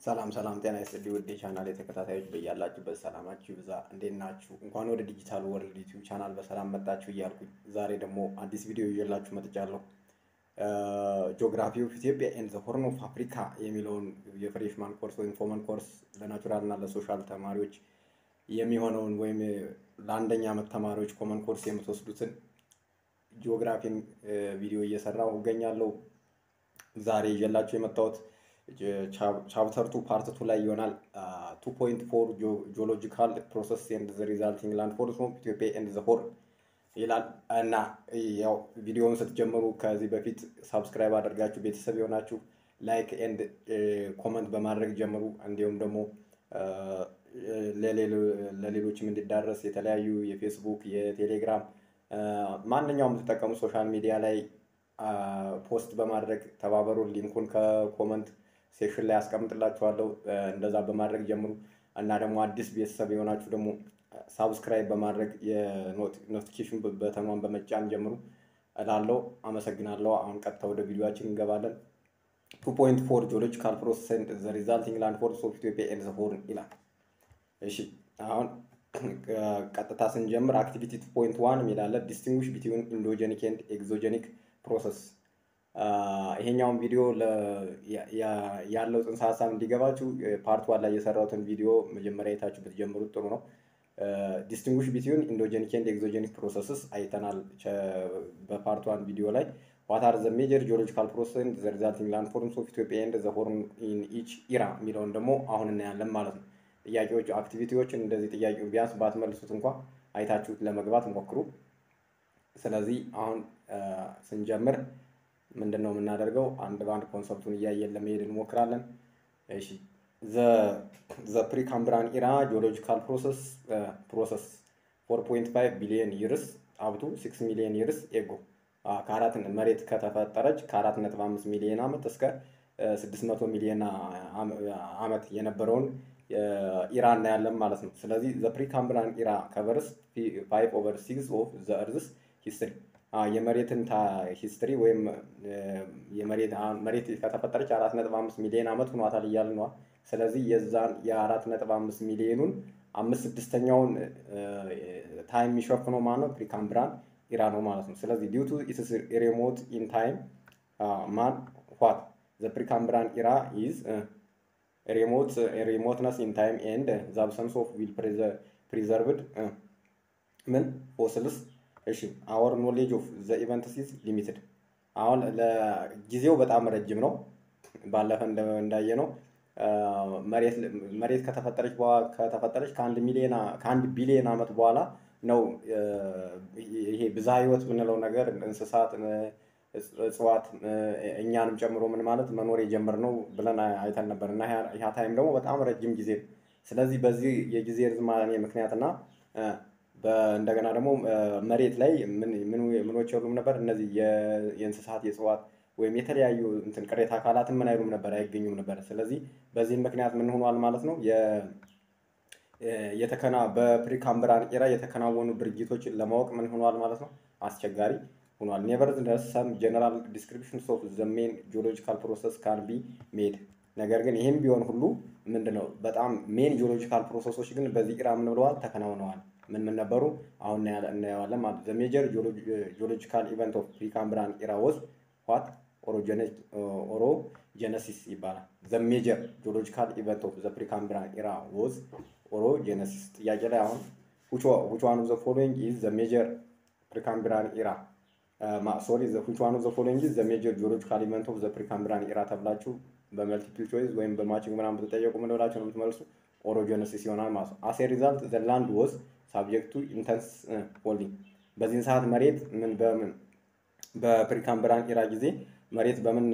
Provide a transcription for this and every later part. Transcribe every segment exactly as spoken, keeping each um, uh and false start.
ሰላም ሰላም ጤና ይስጥልኝ ውድ የቻናል የተከታታዮች በያላችሁበት ሰላማችሁ ይብዛ። እንዴት ናችሁ? እንኳን ወደ ዲጂታል ወርልድ ዩቲዩብ ቻናል በሰላም መጣችሁ እያልኩኝ ዛሬ ደግሞ አዲስ ቪዲዮ ይዤላችሁ መጥቻለሁ። ጂኦግራፊ ኦፍ ኢትዮጵያ ኤንድ ዘ ሆርን ኦፍ አፍሪካ የሚለውን የፍሬሽማን ኮርስ ወይም ኮመን ኮርስ ለናቹራል እና ለሶሻል ተማሪዎች የሚሆነውን ወይም ለአንደኛ ዓመት ተማሪዎች ኮመን ኮርስ የምትወስዱትን ጂኦግራፊን ቪዲዮ እየሰራሁ እገኛለሁ። ዛሬ ይዤላችሁ የመጣሁት ቻፕተር ቱ ፓርት ቱ ላይ ይሆናል። ቱ ፖይንት ፎር ጂኦሎጂካል ፕሮሰስ ኤንድ ዘ ሪዛልቲንግ ላንድ ፎርስ ኦፍ ኢትዮጵያ ኤንድ ዘ ሆርን ይላል እና ያው ቪዲዮውን ስትጀምሩ ከዚህ በፊት ሳብስክራይብ አድርጋችሁ ቤተሰብ የሆናችሁ ላይክ ኤንድ ኮመንት በማድረግ ጀምሩ። እንዲሁም ደግሞ ለሌሎችም እንዲዳረስ የተለያዩ የፌስቡክ የቴሌግራም ማንኛውም የምትጠቀሙ ሶሻል ሚዲያ ላይ ፖስት በማድረግ ተባበሩ። ሊንኩን ከኮመንት ሴክሽን ላይ አስቀምጥላችኋለሁ። እንደዛ በማድረግ ጀምሩ እና ደግሞ አዲስ ቤተሰብ የሆናችሁ ደግሞ ሳብስክራይብ በማድረግ የኖቲፊኬሽን በተኗን በመጫን ጀምሩ እላለሁ። አመሰግናለሁ። አሁን ቀጥታ ወደ ቪዲዮአችን እንገባለን። ቱ ፖይንት ፎር ጂኦሎጂካል ፕሮሰስ ኤንድ ዘ ሪዛልቲንግ ላንድ ፎርስ ኦፍ ኢትዮጵያ ኤንድ ዘ ሆርን ይላል። እሺ አሁን ቀጥታ ስንጀምር አክቲቪቲ ቱ ፖይንት ዋን የሚላለ ዲስቲንጉሽ ቢትዊን ኢንዶጀኒክ ኤንድ ኤግዞጀኒክ ፕሮሰስ። ይሄኛውን ቪዲዮ ያለው ጽንሰ ሀሳብ እንዲገባችሁ ፓርት ዋን ላይ የሰራሁትን ቪዲዮ መጀመሪያ አይታችሁ ብትጀምሩት ጥሩ ነው። ዲስቲንጉሽ ቢትዊን ኢንዶጀኒክ ኤንድ ኤግዞጀኒክ ፕሮሰስስ አይተናል በፓርት ዋን ቪዲዮ ላይ። ዋት አር ዘ ሜጀር ጂኦሎጂካል ፕሮሰስ ኤንድ ዘ ሪዛልቲንግ ላንድ ፎርምስ ኦፍ ኢትዮጵያ ኤንድ ዘ ሆርን ኢን ኢች ኢራ የሚለውን ደግሞ አሁን እናያለን ማለት ነው። ጥያቄዎች አክቲቪቲዎችን እንደዚህ ጥያቄው ቢያንስ ባትመልሱት እንኳ አይታችሁት ለመግባት ሞክሩ። ስለዚህ አሁን ስንጀምር ምንድነው የምናደርገው? አንድ በአንድ ኮንሰፕቱን እያየን ለመሄድ እንሞክራለን። እሺ ዘ ዘ ፕሪካምብራን ኢራ ጂኦሎጂካል ፕሮሰስ ፕሮሰስ ፎር ፖይንት ፋይቭ ቢሊዮን ይርስ አፕ ቱ ሲክስ ሚሊዮን ይርስ ኤጎ ከአራት መሬት ከተፈጠረች ከአራት ነጥብ አምስት ሚሊዮን ዓመት እስከ ስድስት መቶ ሚሊዮን ዓመት የነበረውን ኢራ እናያለን ማለት ነው። ስለዚህ ዘ ፕሪካምብራን ኢራ ከቨርስ ፋይቭ ኦቨር ሲክስ ኦፍ ዘ እርዝስ ሂስትሪ የመሬትን ሂስትሪ ወይም የመሬት መሬት ከተፈጠረች አራት ነጥብ አምስት ሚሊዮን ዓመት ሆኗታል እያልን ነው። ስለዚህ የዛን የአራት ነጥብ አምስት ሚሊዮኑን አምስት ስድስተኛውን ታይም የሚሸፍነው ማለት ነው ፕሪካምብራን ኢራ ነው ማለት ነው። ስለዚህ ዲው ቱ ኢትስ ሪሞት ኢን ታይም ማን ዋት ዘ ፕሪካምብራን ኢራ ኢዝ ሪሞት ሪሞትነስ ኢን ታይም ኤንድ ዘ አብሰንስ ኦፍ ዊል ፕሪዘርቭድ ምን ፎስልስ። እሺ አወር ኖሌጅ ኦፍ ዘ ኢቨንትስ ኢዝ ሊሚትድ። አሁን ለጊዜው በጣም ረጅም ነው። ባለፈ እንዳየነው መሬት መሬት ከተፈጠረች ከተፈጠረች ከአንድ ሚሊዮን ከአንድ ቢሊዮን ዓመት በኋላ ነው ይሄ ብዝሃ ህይወት የምንለው ነገር እንስሳት፣ እጽዋት እኛንም ጨምሮ ምን ማለት መኖር የጀመርነው ብለን አይተን ነበር እና ያ ታይም ደግሞ በጣም ረጅም ጊዜ። ስለዚህ በዚህ የጊዜ ርዝማኔ ምክንያትና እንደገና ደግሞ መሬት ላይ ምን ምኖች የሉም ነበር እነዚህ የእንስሳት የእጽዋት ወይም የተለያዩ እንትን ቅሬታ አካላትን ምን አይሉም ነበር አይገኙም ነበር። ስለዚህ በዚህ ምክንያት ምን ሆኗል ማለት ነው የተከና በፕሪካምብራን ኢራ የተከናወኑ ድርጊቶችን ለማወቅ ምን ሆኗል ማለት ነው አስቸጋሪ ሆኗል። ኔቨርዝለስ ሰም ጀነራል ዲስክሪፕሽንስ ኦፍ ዘ ሜን ጂኦሎጂካል ፕሮሰስ ካን ቢ ሜድ። ነገር ግን ይህም ቢሆን ሁሉ ምንድነው በጣም ሜን ጂኦሎጂካል ፕሮሰሶች ግን በዚህ ኢራ ምን ብለዋል ተከናውነዋል። ምን ምን ነበሩ አሁን እናያለን ማለት ዘ ሜጀር ጂኦሎጂካል ኢቨንት ኦፍ ፕሪካምብራን ኢራ ዋዝ ዋት ኦሮ ጀነሲስ ይባላል። ዘ ሜጀር ጂኦሎጂካል ኢቨንት ኦፍ ዘ ፕሪካምብራን ኢራ ዋዝ ኦሮ ጀነሲስ። ጥያቄ ላይ አሁን which which one of the following is the major Precambrian era ሶሪ ዘ which one of the following is the major geological event of the Precambrian era ተብላችሁ በመልቲፕል ቾይስ ወይም በማቺንግ ምናምን ብትጠየቁ ምን ብላችሁ ነው የምትመልሱ? ኦሮጀነሲስ ይሆናል ማለት ነው። አስ ኤ ሪዛልት ዘ ላንድ ዋዝ ሳብጀክት ቱ ኢንተንስ ፎልዲንግ። በዚህን ሰዓት መሬት ምን በምን በፕሪካምብራን ኢራ ጊዜ መሬት በምን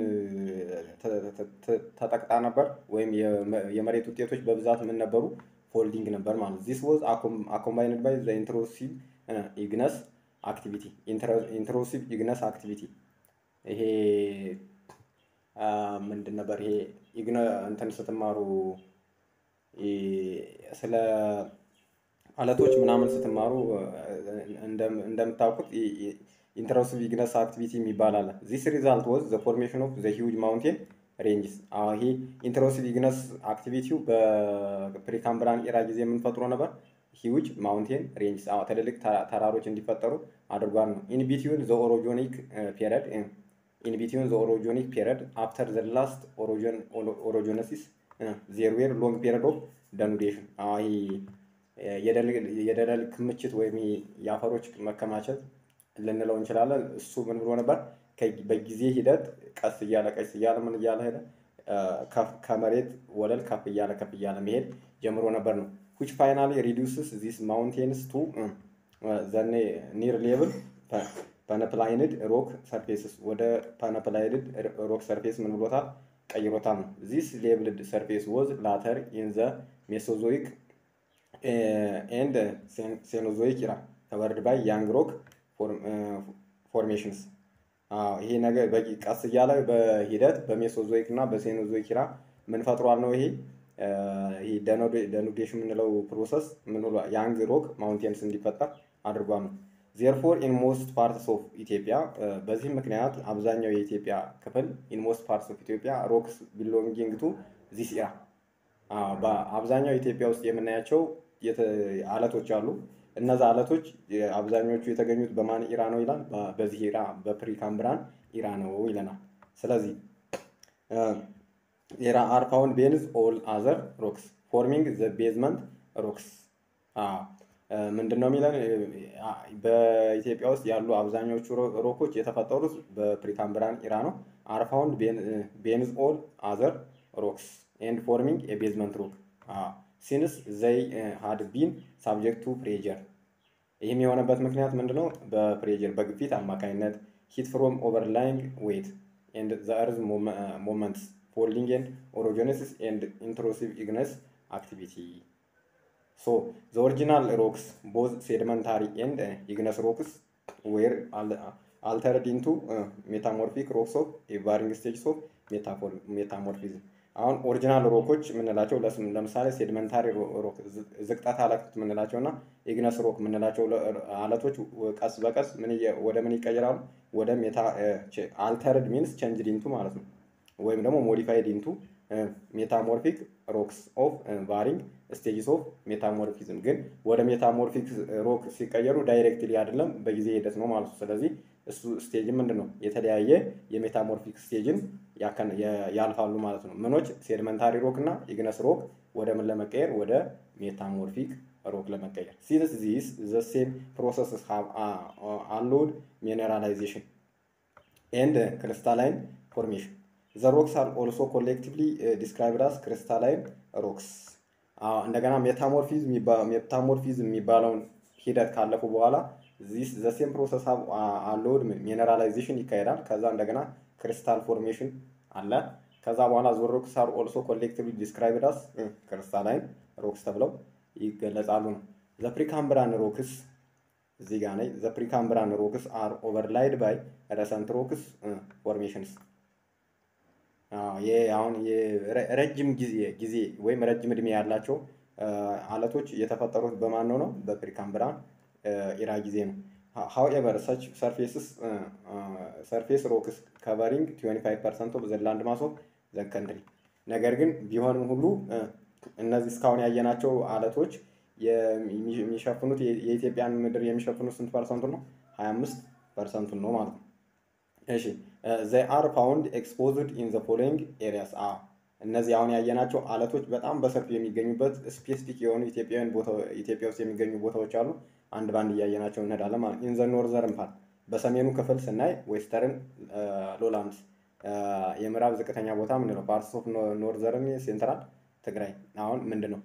ተጠቅጣ ነበር ወይም የመሬት ውጤቶች በብዛት ምን ነበሩ? ፎልዲንግ ነበር ማለት። ዚስ ዋዝ አኮምባይንድ ባይ ዘ ኢንትሮሲቭ ኢግነስ አክቲቪቲ ኢንትሮሲቭ ኢግነስ አክቲቪቲ። ይሄ ምንድን ነበር? ይሄ ኢግነ እንትን ስትማሩ ስለ አለቶች ምናምን ስትማሩ እንደምታውቁት ኢንትሮሲቭ ኢግነስ አክቲቪቲ የሚባል አለ። ዚስ ሪዛልት ዋዝ ዘ ፎርሜሽን ኦፍ ዘ ሂውጅ ማውንቴን ሬንጅስ ይሄ ኢንትሮሲቭ ኢግነስ አክቲቪቲው በፕሪካምብራን ኢራ ጊዜ ምን ፈጥሮ ነበር? ሂውጅ ማውንቴን ሬንጅስ ትልልቅ ተራሮች እንዲፈጠሩ አድርጓል ነው። ኢን ቢትዊን ዘ ኦሮጆኒክ ፔሪድ ኢን ቢትዊን ዘ ኦሮጆኒክ ፔሪድ አፍተር ዘ ላስት ኦሮጆን ኦሮጆነሲስ ዜር ዌር ሎንግ ፔሪድ ኦፍ ደኑዴሽን የደለል ክምችት ወይም የአፈሮች መከማቸት ልንለው እንችላለን። እሱ ምን ብሎ ነበር? በጊዜ ሂደት ቀስ እያለ ቀስ እያለ ምን እያለ ሄደ? ከመሬት ወለል ከፍ እያለ ከፍ እያለ መሄድ ጀምሮ ነበር ነው። which finally reduces these mountains to the near level panoplined rock surfaces ወደ panoplined rock surface ምን ብሎታል? ቀይሮታል ነው። this leveled surface was later in the Mesozoic and Cenozoic era covered by young rock formations ይሄ ነገር በቀስ እያለ በሂደት በሜሶዞይክ እና በሴኖዞይክ ኢራ ምን ፈጥሯል ነው። ይሄ ይሄ ደኑዴሽን የምንለው ፕሮሰስ ምን ብሎ ያንግ ሮክ ማውንቴንስ እንዲፈጠር አድርጓል ነው። therefore in most parts of ኢትዮጵያ በዚህ ምክንያት አብዛኛው የኢትዮጵያ ክፍል in most parts of ኢትዮጵያ rocks belonging to this era በአብዛኛው ኢትዮጵያ ውስጥ የምናያቸው አለቶች አሉ። እነዛ አለቶች አብዛኞቹ የተገኙት በማን ኢራ ነው ይላል? በዚህ ኢራ በፕሪካምብራን ኢራ ነው ይለናል። ስለዚህ ኢራ are found beneath all other rocks forming the basement rocks ምንድነው የሚለን? በኢትዮጵያ ውስጥ ያሉ አብዛኞቹ ሮኮች የተፈጠሩት በፕሪካምብራን ኢራ ነው። are found beneath all other rocks and forming a basement rock since they had been subject to pressure ይህም የሆነበት ምክንያት ምንድነው? በፕሬጀር በግፊት አማካኝነት heat from overlying weight and the earth moments folding and orogenesis and intrusive igneous activity. So the original rocks both sedimentary and igneous rocks were altered into uh, metamorphic rocks of a varying stages of metamorphism. አሁን ኦሪጂናል ሮኮች የምንላቸው ለምሳሌ ሴዲመንታሪ ሮክ ዝቅጠት አለት የምንላቸው እና ኢግነስ ሮክ የምንላቸው አለቶች ቀስ በቀስ ምን ወደ ምን ይቀየራሉ? ወደ ሜታ አልተርድ ሚንስ ቼንጅድ ኢንቱ ማለት ነው፣ ወይም ደግሞ ሞዲፋይድ ኢንቱ ሜታሞርፊክ ሮክስ ኦፍ ቫሪንግ ስቴጅስ ኦፍ ሜታሞርፊዝም። ግን ወደ ሜታሞርፊክ ሮክ ሲቀየሩ ዳይሬክትሊ አይደለም፣ በጊዜ ሂደት ነው ማለት ነው። ስለዚህ እሱ ስቴጅ ምንድነው? የተለያየ የሜታሞርፊክ ስቴጅን ያልፋሉ ማለት ነው። ምኖች ሴዲመንታሪ ሮክ እና ኢግነስ ሮክ ወደ ምን ለመቀየር? ወደ ሜታሞርፊክ ሮክ ለመቀየር። since these the same processes have uh, allowed mineralization and crystalline formation, the rocks are also collectively uh, described as crystalline rocks. እንደገና ሜታሞርፊዝም ሜታሞርፊዝም የሚባለውን ሂደት ካለፉ በኋላ this the same process have uh, allowed mineralization ይካሄዳል። ከዛ እንደገና ክሪስታል ፎርሜሽን አለ። ከዛ በኋላ the rocks are also collectively described as crystalline rocks ተብለው ይገለጻሉ ነው። the Precambrian rocks እዚህ ጋር ላይ the Precambrian rocks are overlaid by recent rocks uh, formations አሁን የረጅም ጊዜ ጊዜ ወይም ረጅም እድሜ ያላቸው አለቶች የተፈጠሩት በማን ነው? ነው በፕሪካምብራን ኢራ ጊዜ ነው። however such surfaces uh, uh, surface rocks covering twenty-five percent of the land mass of the country ነገር ግን ቢሆንም ሁሉ እነዚህ እስካሁን ያየናቸው አለቶች የሚሸፍኑት የኢትዮጵያን ምድር የሚሸፍኑት ስንት ፐርሰንት ነው? ሀያ አምስት ፐርሰንት ነው ማለት ነው። እሺ they are found exposed in the following areas አ እነዚህ አሁን ያየናቸው አለቶች በጣም በሰፊው የሚገኙበት ስፔሲፊክ የሆኑ ኢትዮጵያውያን ቦታ ኢትዮጵያ ውስጥ የሚገኙ ቦታዎች አሉ። አንድ ባንድ እያየናቸው እንሄዳለን ማለት in the northern part በሰሜኑ ክፍል ስናይ ዌስተርን ሎላንድስ የምዕራብ ዝቅተኛ ቦታ ምን ነው? parts of northern central ትግራይ አሁን ምንድነው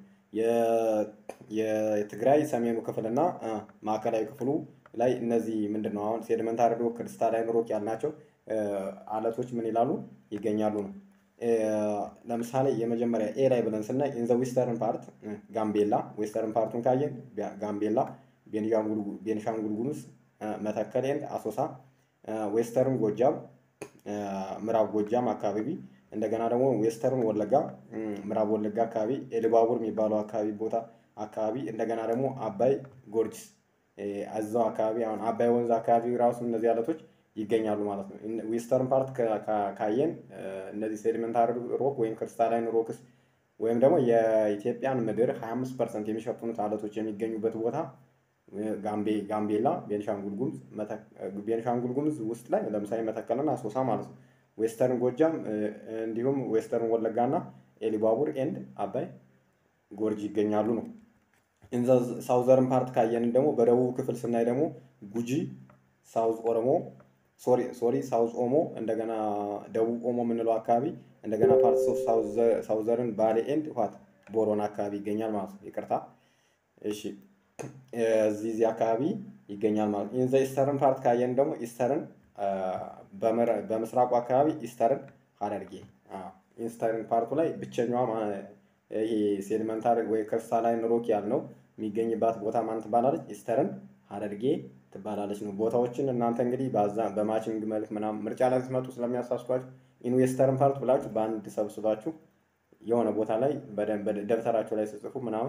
የትግራይ ሰሜኑ ክፍልና ማዕከላዊ ክፍሉ ላይ እነዚህ ምንድነው አሁን ሴዲመንታሪ ሮክ ክሪስታላይን ሮክ ያልናቸው አለቶች ምን ይላሉ ይገኛሉ ነው። ለምሳሌ የመጀመሪያ ኤ ላይ ብለን ስናይ in the western part ጋምቤላ ዌስተርን ፓርቱን ካየን ጋምቤላ፣ ቤኒሻንጉል ጉሙዝ፣ መተከል፣ አሶሳ፣ ዌስተርን ጎጃም፣ ምዕራብ ጎጃም አካባቢ እንደገና ደግሞ ዌስተርን ወለጋ፣ ምዕራብ ወለጋ አካባቢ፣ ኤልባቡር የሚባለው አካባቢ ቦታ አካባቢ እንደገና ደግሞ አባይ ጎርጅስ አዛው አካባቢ አሁን አባይ ወንዝ አካባቢ ራሱ እነዚህ አለቶች ይገኛሉ ማለት ነው። ዌስተርን ፓርት ካየን እነዚህ ሴዲመንታሪ ሮክ ወይም ክሪስታላይን ሮክስ ወይም ደግሞ የኢትዮጵያን ምድር ሀያ አምስት ፐርሰንት የሚሸፍኑት አለቶች የሚገኙበት ቦታ ጋምቤ ጋምቤላ፣ ቤንሻንጉል ጉሙዝ ቤንሻንጉል ጉሙዝ ውስጥ ላይ ለምሳሌ መተከልና አሶሳ ማለት ነው። ዌስተርን ጎጃም እንዲሁም ዌስተርን ወለጋና ኤሊባቡር ኤንድ አባይ ጎርጅ ይገኛሉ ነው። ኢንዘ ሳውዘርን ፓርት ካየን ደግሞ በደቡብ ክፍል ስናይ ደግሞ ጉጂ፣ ሳውዝ ኦሮሞ ሶሪ ሶሪ ሳውዝ ኦሞ እንደገና ደቡብ ኦሞ የምንለው አካባቢ እንደገና ፓርትስ ኦፍ ሳውዘርን ባሌ ኤንድ ዋት ቦሮና አካባቢ ይገኛል ማለት ነው። ይቅርታ እሺ፣ እዚህ እዚህ አካባቢ ይገኛል ማለት ነው። ኢን ዘ ኢስተርን ፓርት ካየን ደግሞ ኢስተርን በምስራቁ አካባቢ ኢስተርን ሀረርጌ ኢስተርን ፓርቱ ላይ ብቸኛዋ ይሄ ሴዲመንታሪ ወይ ክሪስታላይን ሮክ ያልነው የሚገኝባት ቦታ ማን ትባላለች? ኢስተርን ሀረርጌ ትባላለች ነው። ቦታዎችን እናንተ እንግዲህ ባዛ በማቺንግ መልክ ምናምን ምርጫ ላይ ስትመጡ ስለሚያሳስቷችሁ ኢን ዌስተርን ፓርት ብላችሁ በአንድ ሰብስባችሁ የሆነ ቦታ ላይ በደንብ ደብተራችሁ ላይ ስጽፉ ምናምን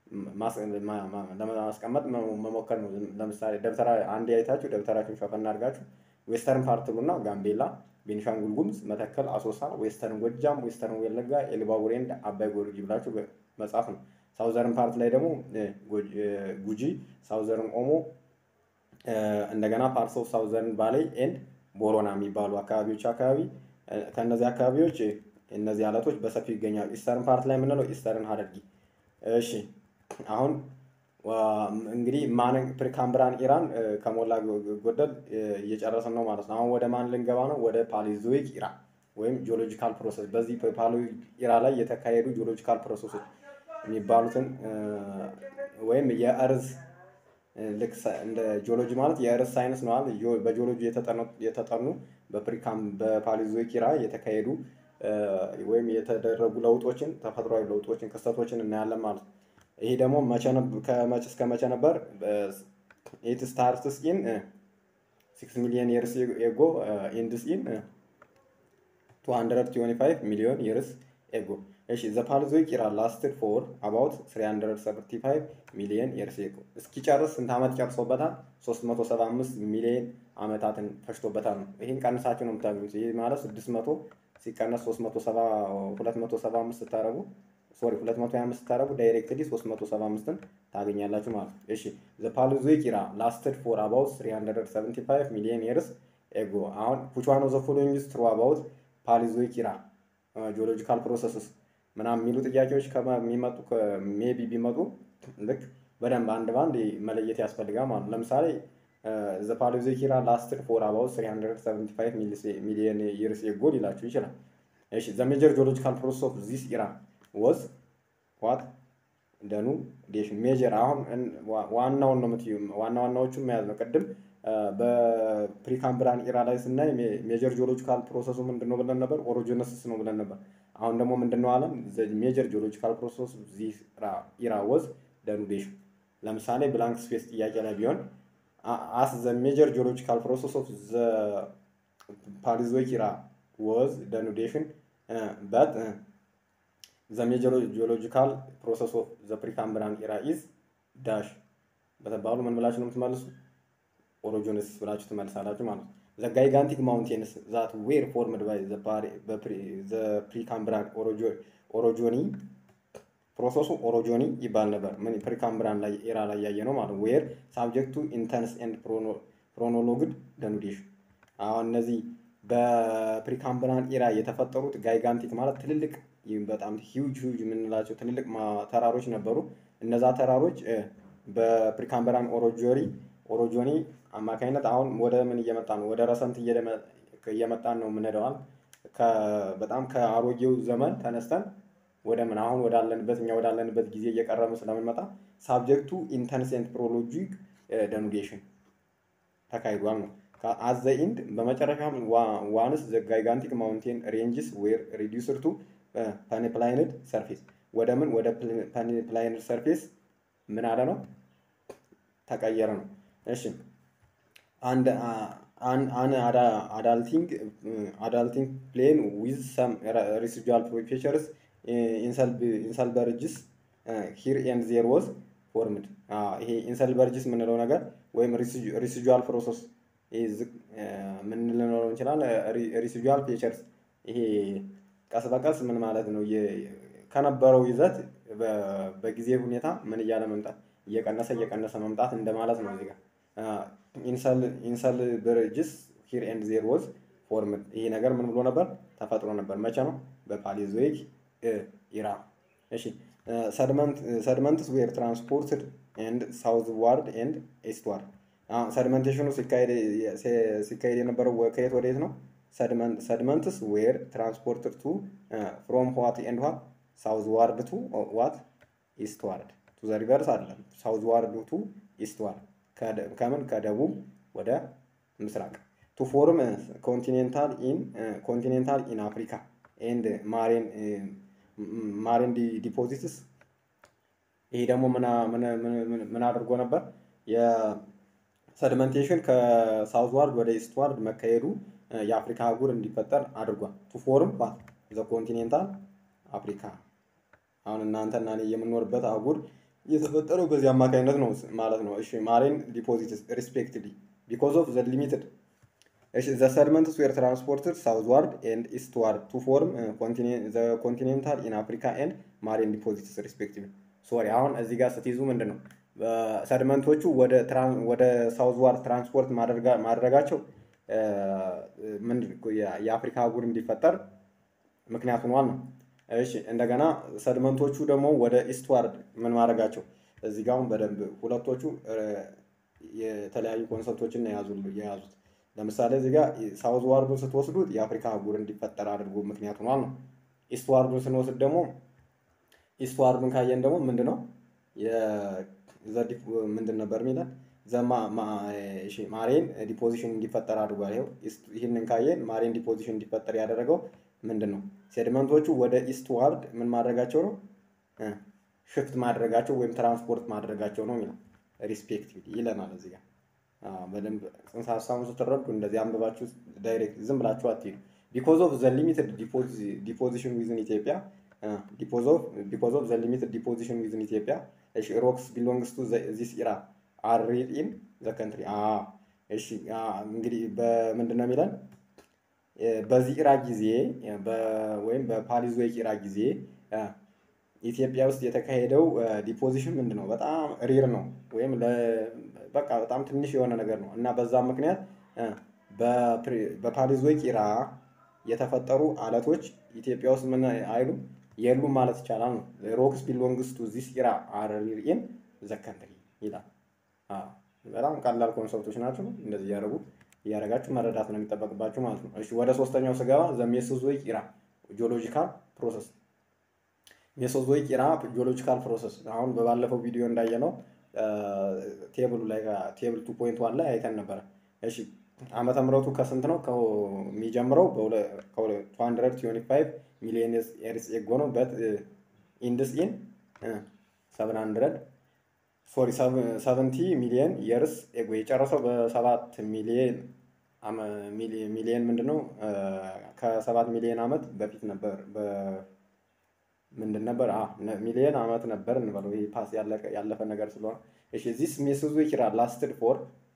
ለማስቀመጥ መሞከር ነው። ለምሳሌ ደብተራ አንድ አይታችሁ ደብተራችሁን ሸፈን አድርጋችሁ ዌስተርን ፓርት ብሉና ጋምቤላ፣ ቤኒሻንጉል ጉሙዝ፣ መተከል፣ አሶሳ፣ ዌስተርን ጎጃም፣ ዌስተርን ወለጋ፣ ኤሊባቡር ኤንድ አባይ ጎርጂ ብላችሁ መጻፍ ነው። ሳውዘርን ፓርት ላይ ደግሞ ጉጂ፣ ሳውዘርን ኦሞ እንደገና ፓርትስ ኦፍ ሳውዘርን ባሌ ኤንድ ቦሮና የሚባሉ አካባቢዎች አካባቢ ከእነዚህ አካባቢዎች እነዚህ አለቶች በሰፊው ይገኛሉ። ኢስተርን ፓርት ላይ የምንለው ኢስተርን ሀረርጌ። እሺ አሁን እንግዲህ ማን ፕሪካምብራን ኢራን ከሞላ ጎደል እየጨረስን ነው ማለት ነው። አሁን ወደ ማን ልንገባ ነው? ወደ ፓሊዞይክ ኢራ ወይም ጂኦሎጂካል ፕሮሰስ። በዚህ ፓሊዞይክ ኢራ ላይ የተካሄዱ ጂኦሎጂካል ፕሮሰሶች የሚባሉትን ወይም የእርዝ ልክ እንደ ጂኦሎጂ ማለት የእርዝ ሳይንስ ነው አይደል? በጂኦሎጂ የተጠኑ በፕሪካም በፓሊዞይክ ኢራ የተካሄዱ ወይም የተደረጉ ለውጦችን ተፈጥሯዊ ለውጦችን ክስተቶችን እናያለን ማለት ነው። ይሄ ደግሞ መቼ ከመቼ እስከ መቼ ነበር? ኢት ስታርትስ ኢን ሲክስ ሚሊዮን years ago ኢንድስ ኢን two hundred twenty-five ሚሊዮን years ago። እሺ ዘ ፓሊዞይክ ኢራ ላስትድ ፎር አባውት three hundred seventy-five ሚሊዮን years ago። እስኪጨርስ ስንት ዓመት ጨርሶበታል? ሶስት መቶ ሰባ አምስት ሚሊዮን ዓመታትን ፈጅቶበታል ነው። ይሄን ቀንሳችሁ ነው የምታገኙት። ይሄ ማለት ስድስት መቶ ሲቀነስ ሶስት መቶ ሰባ ሁለት መቶ ሰባ አምስት ስታረጉ ሶሪ ሁለት መቶ ሃያ አምስት ስታረጉ ዳይሬክትሊ ሶስት መቶ ሰባ አምስትን ታገኛላችሁ ማለት ነው። እሺ ዘ ፓሊዞይክ ኢራ ላስትድ ፎር አባውት three hundred seventy-five ሚሊዮን years ago። አሁን which one of the following is true about ፓሊዞይክ ኢራ ጂኦሎጂካል ፕሮሰስስ ምናምን የሚሉ ጥያቄዎች ከሚመጡ ሜቢ ቢመጡ ልክ በደንብ አንድ ባንድ መለየት ያስፈልጋል ማለት ነው። ለምሳሌ ዘ ፓሊዞይክ ኢራ ላስትድ ፎር አባውት three hundred seventy-five ሚሊዮን years ago ሊላችሁ ይችላል። እሺ ዘ ሜጀር ጂኦሎጂካል ፕሮሰስ ኦፍ ዚስ ኢራ was what ደኑ ዴሽን ሜጀር። አሁን ዋናውን ነው የምትዩ ዋና ዋናዎቹን መያዝ ነው። ቅድም በፕሪካምብራን ኢራ ላይ ስናይ ሜጀር ጂኦሎጂካል ፕሮሰሱ ምንድነው ብለን ነበር? ኦሮጂነሲስ ነው ብለን ነበር። አሁን ደግሞ ምንድነው አለን? ሜጀር ጂኦሎጂካል ፕሮሰስ ዚስ ኢራ was ደኑዴሽን። ለምሳሌ ብላንክ ስፔስ ጥያቄ ላይ ቢሆን as the major geological process of the Paleozoic era was denudation uh, but uh, the major geological process of the Precambrian era is dash በተባሉ ምን ብላችሁ ነው የምትመልሱ? ኦሮጂነሲስ ብላችሁ ትመልሳላችሁ ማለት ነው። the gigantic mountains that were formed by the the Precambrian orogeny ፕሮሰሱ ኦሮጆኒ ይባል ነበር። ምን ፕሪካምብራን ላይ ኤራ ላይ ያየ ነው ማለት ነው። ዌር ሳብጀክቱ ኢንተንስ ኤንድ ፕሮኖሎግድ ደኑዴሽን። አሁን እነዚህ በፕሪካምብራን ኤራ የተፈጠሩት ጋይጋንቲክ ማለት ትልልቅ በጣም ሂውጅ ሂውጅ የምንላቸው ትልልቅ ተራሮች ነበሩ። እነዛ ተራሮች በፕሪካምብራን ኦሮጆሪ ኦሮጆኒ አማካኝነት አሁን ወደ ምን እየመጣ ነው? ወደ ረሰንት እየመጣን ነው የምንሄደዋል። በጣም ከአሮጌው ዘመን ተነስተን ወደ ምን አሁን ወዳለንበት እኛ ወዳለንበት ጊዜ እየቀረበ ስለምንመጣ ሳብጀክቱ ኢንተንስ ኤንድ ፕሮሎጂክ ደኑዴሽን ተካሂዷል ነው። አት ዘ ኢንድ በመጨረሻም ዋንስ ዘ ጋይጋንቲክ ማውንቴን ሬንጅስ ዌር ሪዲዩስድ ቱ ፐኒፕላይንድ ሰርፌስ ወደ ምን ወደ ፐኒፕላይንድ ሰርፌስ ምን አለ ነው ተቀየረ ነው። እሺ አንድ an an adulting adulting plane with some residual features ኢንሰልበርጅስ ሂር ኤንድ ዜር ዋዝ ፎርምድ። ይሄ ኢንሰልበርጅስ የምንለው ነገር ወይም ሪሲጁዋል ፕሮሰስ ምን ልንለው እንችላለን? ሪሲጁዋል ፊቸርስ ይሄ ቀስ በቀስ ምን ማለት ነው? ከነበረው ይዘት በጊዜ ሁኔታ ምን እያለ መምጣት እየቀነሰ እየቀነሰ መምጣት እንደማለት ነው። እዚህ ጋር ኢንሰል ኢንሰል ብሪጅስ ሂር ኤንድ ዜር ዋዝ ፎርምድ ይሄ ነገር ምን ብሎ ነበር? ተፈጥሮ ነበር። መቼ ነው? በፓሊዞይክ ኢራ። እሺ ሰድመንት ሰድመንትስ ዌር ትራንስፖርትድ ኤንድ ሳውዝዋርድ ኤንድ ኢስትዋርድ። አሁን ሰድመንቴሽኑ ሲካሄድ ሲካሄድ የነበረው ከየት ወደ የት ነው? ሰድመንትስ ዌር ትራንስፖርትድ ቱ ፍሮም ዋት ኤንድ ዋት ሳውዝዋርድ ቱ ዋት ኢስትዋርድ ቱ ዘ ሪቨርስ አይደለም። ሳውዝዋርድ ቱ ኢስትዋርድ ከምን ከደቡብ ወደ ምስራቅ ቱ ፎርም ኮንቲኔንታል ኢን ኮንቲኔንታል ኢን አፍሪካ ኤንድ ማሪን ማሪን ዲፖዚትስ። ይሄ ደግሞ ምን አድርጎ ነበር? የሰድመንቴሽን ከሳውዝዋርድ ወደ ኢስትዋርድ መካሄዱ የአፍሪካ አህጉር እንዲፈጠር አድርጓል። ቱ ፎርም ባት ዘ ኮንቲኔንታል አፍሪካ። አሁን እናንተ እና እኔ የምንኖርበት አህጉር የተፈጠረው በዚህ አማካኝነት ነው ማለት ነው። እሺ ማሪን ዲፖዚትስ ሪስፔክቲቭሊ ቢኮዝ ኦፍ ዘ ሊሚትድ እሺ ዘ ሰድመንትስ ዌር ትራንስፖርትድ ሳውዝዋርድ ኤንድ ኢስትዋርድ ቱ ፎርም ዘ ኮንቲኔንታል ኢን አፍሪካ ኤንድ ማሪን ዲፖዚትስ ሪስፔክቲቭሊ። ሶሪ አሁን እዚህ ጋር ስትይዙ ምንድን ነው ሰድመንቶቹ ወደ ወደ ሳውዝዋርድ ትራንስፖርት ማድረጋቸው ምንድን የአፍሪካ አህጉር እንዲፈጠር ምክንያት ሆኗል ነው። እሺ እንደገና ሰድመንቶቹ ደግሞ ወደ ኢስትዋርድ ምን ማድረጋቸው እዚህ ጋር በደንብ ሁለቶቹ የተለያዩ ኮንሰፕቶችን የያዙት። ለምሳሌ እዚህ ጋር ሳውዝዋርዱን ስትወስዱት የአፍሪካ አህጉር እንዲፈጠር አድርጎ ምክንያት ሆኗል ነው። ኢስትዋርዱን ስንወስድ ደግሞ ኢስትዋርዱን ካየን ደግሞ ምንድነው የዘዲፍ ምንድን ነበር የሚለን ዘማ እሺ ማሪን ዲፖዚሽን እንዲፈጠር አድርጓል። ይሄው ይህንን ካየን ማሪን ዲፖዚሽን እንዲፈጠር ያደረገው ምንድነው? ሴድመንቶቹ ወደ ኢስትዋርድ ምን ማድረጋቸው ነው? ሽፍት ማድረጋቸው ወይም ትራንስፖርት ማድረጋቸው ነው የሚለው ሪስፔክቲቭሊ ይለናል እዚህ ጋር። በደንብ ጽንሰ ሀሳቡን ስትረዱ እንደዚህ አንብባችሁ ዳይሬክት ዝም ብላችሁ አትሄዱ። ቢኮዝ ኦፍ ዘ ሊሚትድ ዲፖዚሽን ዊዝን ኢትዮጵያ ቢኮዝ ኦፍ ቢኮዝ ኦፍ ዘ ሊሚትድ ዲፖዚሽን ዊዝን ኢትዮጵያ እሺ ሮክስ ቢሎንግስ ቱ ዚስ ኢራ አር ሪድ ኢን ዘ ካንትሪ። እሺ እንግዲህ በምንድን ነው የሚለን በዚህ ኢራ ጊዜ ወይም በፓሊዞይክ ኢራ ጊዜ ኢትዮጵያ ውስጥ የተካሄደው ዲፖዚሽን ምንድን ነው? በጣም ሪር ነው ወይም በቃ በጣም ትንሽ የሆነ ነገር ነው እና በዛም ምክንያት በፓሊዞይክ ኢራ የተፈጠሩ አለቶች ኢትዮጵያ ውስጥ ምን አይሉም የሉም ማለት ይቻላል ነው። ሮክስ ቢሎንግስ ቱ ዚስ ኢራ አር ሪር ኢን ዘ ካንትሪ ይላል። በጣም ቀላል ኮንሰፕቶች ናቸው። እንደዚህ ያደረጉ እያደረጋችሁ መረዳት ነው የሚጠበቅባችሁ ማለት ነው። እሺ ወደ ሶስተኛው ስገባ ዘ ሜሶዞይክ ኢራ ጂኦሎጂካል ፕሮሰስ። ሜሶዞይክ ኢራ ጂኦሎጂካል ፕሮሰስ አሁን በባለፈው ቪዲዮ እንዳየነው ቴብሉ ላይ ቴብል ቱ ፖይንት ዋን ላይ አይተን ነበረ። እሺ ዓመተ ምህረቱ ከስንት ነው የሚጀምረው? በ225 ሚሊዮን years ago ነው በት ኢንድስ ኢን ሰቨን ሀንድረድ ሶሪ ሰቨንቲ ሚሊዮን years ago የጨረሰው በሰባት ሚሊዮን ሚሊዮን ምንድነው ከሰባት ሚሊዮን ዓመት በፊት ነበር። ምንድን ነበር? አ ሚሊዮን ዓመት ነበር እንበለው። ይሄ ፓስ ያለቀ ያለፈ ነገር ስለሆነ እሺ this mesozoic era lasted for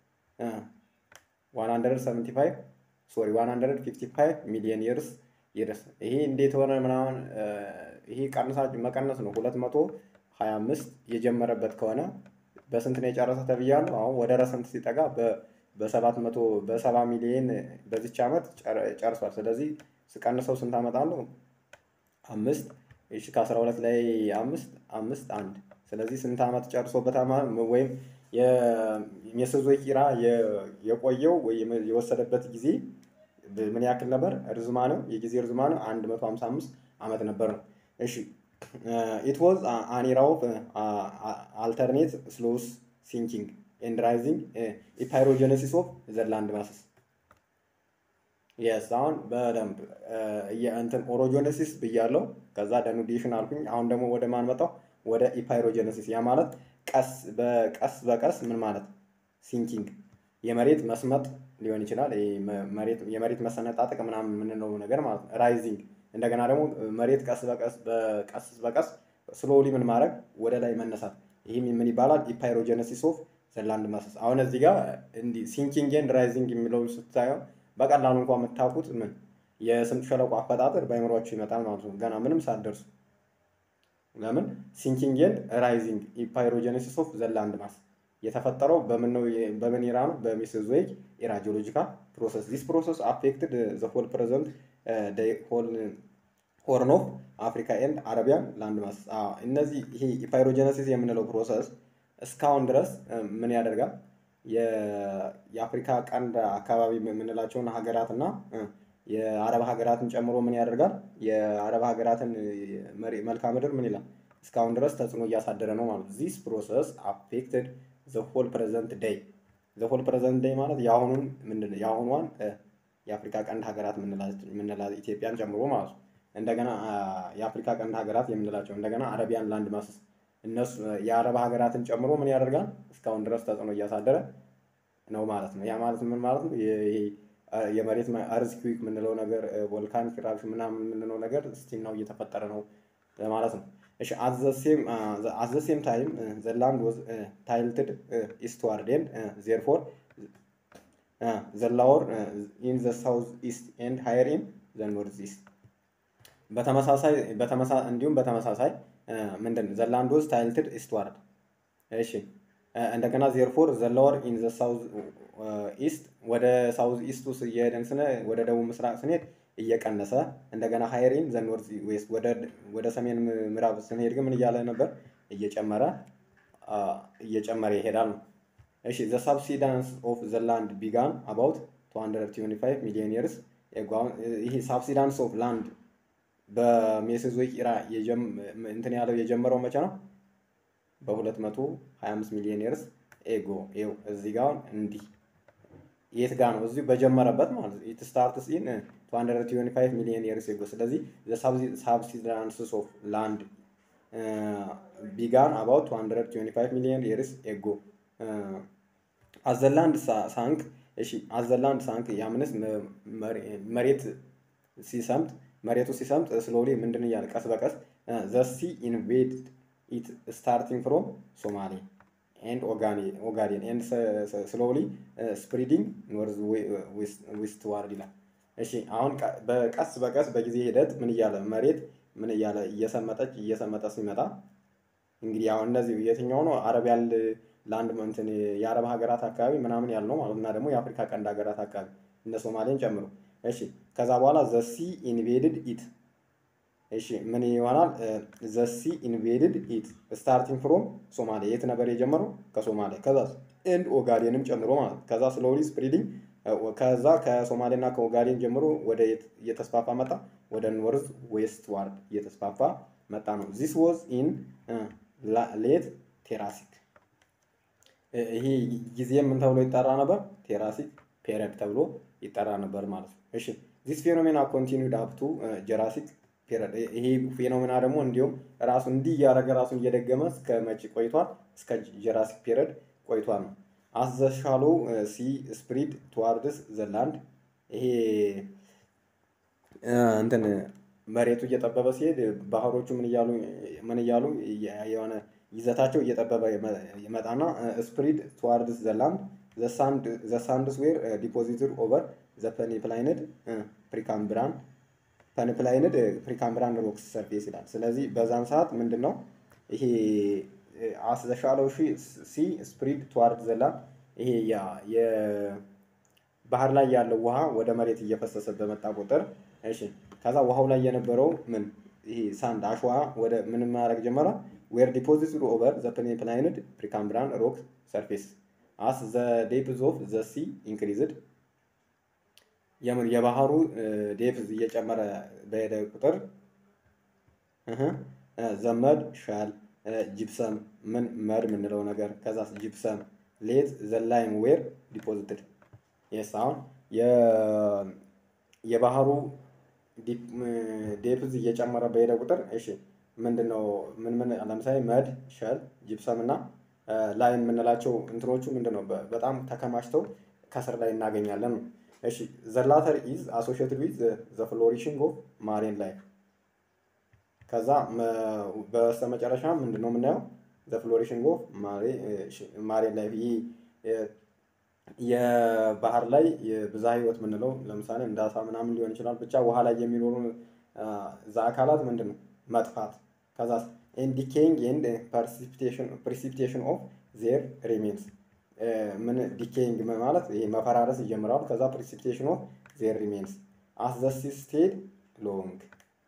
one hundred seventy-five ሶሪ one hundred fifty-five ሚሊዮን years years ይሄ እንዴት ሆነ ምናምን ይሄ ቀንሳችሁ መቀነስ ነው። ሁለት መቶ ሀያ አምስት የጀመረበት ከሆነ በስንት ነው የጨረሰ ተብያለሁ? አሁን ወደ ረሰንት ሲጠጋ በሰባት መቶ በሰባ ሚሊዮን በዚች ዓመት ጨርሷል። ስለዚህ ስቀንሰው ስንት አመጣለሁ? አምስት እሺ ከአስራ ሁለት ላይ አምስት አምስት አንድ ስለዚህ ስንት ዓመት ጨርሶበት ወይም የሜሶዞይክ ኢራ የቆየው ወይ የወሰደበት ጊዜ ምን ያክል ነበር? ርዝማኔው የጊዜ ርዝማኔው አንድ መቶ ሃምሳ አምስት ዓመት ነበር ነው። እሺ it was an era of alternate slow sinking and rising pyrogenesis of the land masses. yes አሁን በደንብ የእንትን ኦሮጂኔሲስ ብያለሁ። ከዛ ደኑዴሽን አልኩኝ። አሁን ደግሞ ወደ ማን መጣው? ወደ ኢፓይሮጀነሲስ። ያ ማለት ቀስ በቀስ በቀስ ምን ማለት ሲንኪንግ የመሬት መስመጥ ሊሆን ይችላል። መሬት የመሬት መሰነጣጠቅ ምናምን የምንለው ነገር ማለት ነው። ራይዚንግ እንደገና ደግሞ መሬት ቀስ በቀስ በቀስ በቀስ ስሎሊ ምን ማድረግ ወደ ላይ መነሳት። ይሄ ምን ይባላል? ኢፓይሮጀነሲስ ኦፍ ዘላንድ ማስስ አሁን እዚህ ጋር እንዲህ ሲንኪንግ ኤንድ ራይዚንግ የሚለውን ስታየው በቀላሉ እንኳን የምታውቁት ምን የስምጥ ሸለቆ አፈጣጠር በአእምሯችሁ ይመጣል ማለት ነው፣ ገና ምንም ሳትደርሱ። ለምን ሲንኪንግ ኤንድ ራይዚንግ ፓይሮጀኔሲስ ኦፍ ዘላንድ ማስ የተፈጠረው በምን ነው? በምን ኢራ ነው? በሜሶዞይክ ኢራ ጂኦሎጂካል ፕሮሰስ። ዲስ ፕሮሰስ አፌክትድ ዘ ሆል ፕሬዘንት ሆል ሆርን ኦፍ አፍሪካ ኤንድ አረቢያን ላንድ ማስ። እነዚህ ይሄ ፓይሮጀኔሲስ የምንለው ፕሮሰስ እስካሁን ድረስ ምን ያደርጋል? የአፍሪካ ቀንድ አካባቢ የምንላቸውን ሀገራት እና የአረብ ሀገራትን ጨምሮ ምን ያደርጋል? የአረብ ሀገራትን መልክዓ ምድር ምን ይላል? እስካሁን ድረስ ተጽዕኖ እያሳደረ ነው ማለት ነው። ዚስ ፕሮሰስ አፌክትድ ዘ ሆል ፕሬዘንት ዴይ። ዘ ሆል ፕሬዘንት ዴይ ማለት የአሁኑን ምንድን ነው? የአሁኗን የአፍሪካ ቀንድ ሀገራት የምንላት ኢትዮጵያን ጨምሮ ማለት ነው። እንደገና የአፍሪካ ቀንድ ሀገራት የምንላቸው እንደገና አረቢያን ላንድ ማስስ እነሱ የአረብ ሀገራትን ጨምሮ ምን ያደርጋል? እስካሁን ድረስ ተጽዕኖ እያሳደረ ነው ማለት ነው። ያ ማለት ምን ማለት ነው? ይሄ የመሬት አርዝኩዊክ የምንለው ነገር ቮልካኒክ ኢራፕሽን ምናምን የምንለው ነገር ስቲል ነው እየተፈጠረ ነው ማለት ነው። እሺ at the same uh, at the same time uh, the land was uh, tilted uh, eastward and uh, therefore uh, the lower uh, in the south east and higher in the north east በተመሳሳይ በተመሳሳይ እንዲሁም በተመሳሳይ ምንድን the land was tilted eastward። እሺ እንደገና therefore the lower in the south uh, east ወደ ሳውዝ ኢስት ውስጥ እየሄድን ስነ ወደ ደቡብ ምስራቅ ስንሄድ እየቀነሰ እንደገና ሃየር ኢን ዘ ኖርዝ ዌስት ወደ ወደ ሰሜን ምዕራብ ስንሄድ ግን ምን እያለ ነበር? እየጨመረ እየጨመረ ይሄዳል ነው። እሺ the subsidence of the land began about two hundred twenty-five million years ago። ይሄ subsidence of land በሜሶዞይክ ኢራ እንትን ያለው የጀመረው መቼ ነው? በ225 ሚሊዮን years ago። ይኸው እዚህ ጋር እንዲህ የት ጋር ነው? እዚህ በጀመረበት ማለት ነው። it starts in two hundred twenty-five million years ago። ስለዚህ the subsidence of land uh, began about two hundred twenty-five million years ago uh, as the land sank። እሺ as the land sank ያምንስ መሬት ሲሰምጥ መሬቱ ሲሰምጥ ስሎሊ ምንድን እያለ ቀስ በቀስ the sea invaded it starting from Somalia and Ogaden Ogaden and slowly uh, spreading north west westward ይላል። እሺ አሁን በቀስ በቀስ በጊዜ ሂደት ምን እያለ መሬት ምን እያለ እየሰመጠች እየሰመጠ ሲመጣ እንግዲህ አሁን እነዚህ የትኛው ነው? አረብ ያል ላንድ እንትን የአረብ ሀገራት አካባቢ ምናምን ያልነው ማለት እና ደግሞ የአፍሪካ ቀንድ ሀገራት አካባቢ እነ ሶማሌን ጨምሮ። እሺ ከዛ በኋላ the sea invaded it። እሺ ምን ይሆናል? the sea invaded it starting from ሶማሊያ የት ነበር የጀመረው? ከሶማሊያ ከዛ and ኦጋዴንም ጨምሮ ማለት ከዛ slowly spreading ከዛ ከሶማሌና ከኦጋዴን ጀምሮ ወደ እየተስፋፋ መጣ ወደ ኖርዝ ዌስት ዋርድ እየተስፋፋ መጣ ነው። this was in uh, late Jurassic። ይሄ ጊዜ ምን ተብሎ ይጠራ ነበር? ቴራሲክ ፔሪድ ተብሎ ይጠራ ነበር ማለት ነው። እሺ this phenomena continued up to uh, Jurassic period። ይሄ ፌኖሜና ደግሞ እንዲሁም ራሱ እንዲህ እያደረገ ራሱን እየደገመ እስከ መቼ ቆይቷል? እስከ ጀራሲክ ፔሪድ ቆይቷል ነው። as the shallow uh, sea spread towards the land። ይሄ እንትን መሬቱ እየጠበበ ሲሄድ ባህሮቹ ምን እያሉ ምን እያሉ የሆነ ይዘታቸው እየጠበበ ይመጣና spread towards the land the sand the sands were uh, deposited over the peniplined uh, precambrian peniplined precambrian rock surface ይላል። ስለዚህ በዛን ሰዓት ምንድነው ይሄ as the shallow sea spread towards the land ይሄ ያ የባህር ላይ ያለው ውሃ ወደ መሬት እየፈሰሰ በመጣ ቁጥር እሺ ከዛ ውሃው ላይ የነበረው ምን ይሄ ሳንድ አሸዋ ወደ ምን ማድረግ ጀመረ? were deposited over the peniplined precambrian rock surface as the depth of the sea increased። የባህሩ ዴፕዝ እየጨመረ በሄደ ቁጥር እህ ዘመድ ሻል ጂፕሰም ምን መድ ምንለው ነገር ከዛ ጂፕሰም ሌት ዘ ላይም ዌር ዲፖዚትድ። yes አሁን የ የባህሩ ዴፕዝ እየጨመረ በሄደ ቁጥር እሺ ምንድነው ምን ምን ለምሳሌ መድ ሻል ጂፕሰም እና ላይም ምንላቸው እንትኖቹ ምንድነው በጣም ተከማችተው ከስር ላይ እናገኛለን ነው። እሺ the latter is associated with the, the flourishing of marine life። ከዛ በስተመጨረሻ ምንድነው የምናየው? ዘ ፍሎሪሽንግ ኦፍ ማሪን ላይፍ። ይህ የባህር ላይ የብዝሃ ህይወት የምንለው ለምሳሌ እንደ አሳ ምናምን ሊሆን ይችላል። ብቻ ውሃ ላይ የሚኖሩ እዛ አካላት ምንድን ነው መጥፋት። ከዛ ኤንድ ዲኬይንግ ኤንድ ፕሪሲፒቴሽን ኦፍ ዜር ሪሜንስ። ምን ዲኬይንግ ማለት ይሄ መፈራረስ ይጀምራሉ። ከዛ ፕሪሲፒቴሽን ኦፍ ዜር ሪሜንስ አስ ዘ ሲ ስቴድ ሎንግ።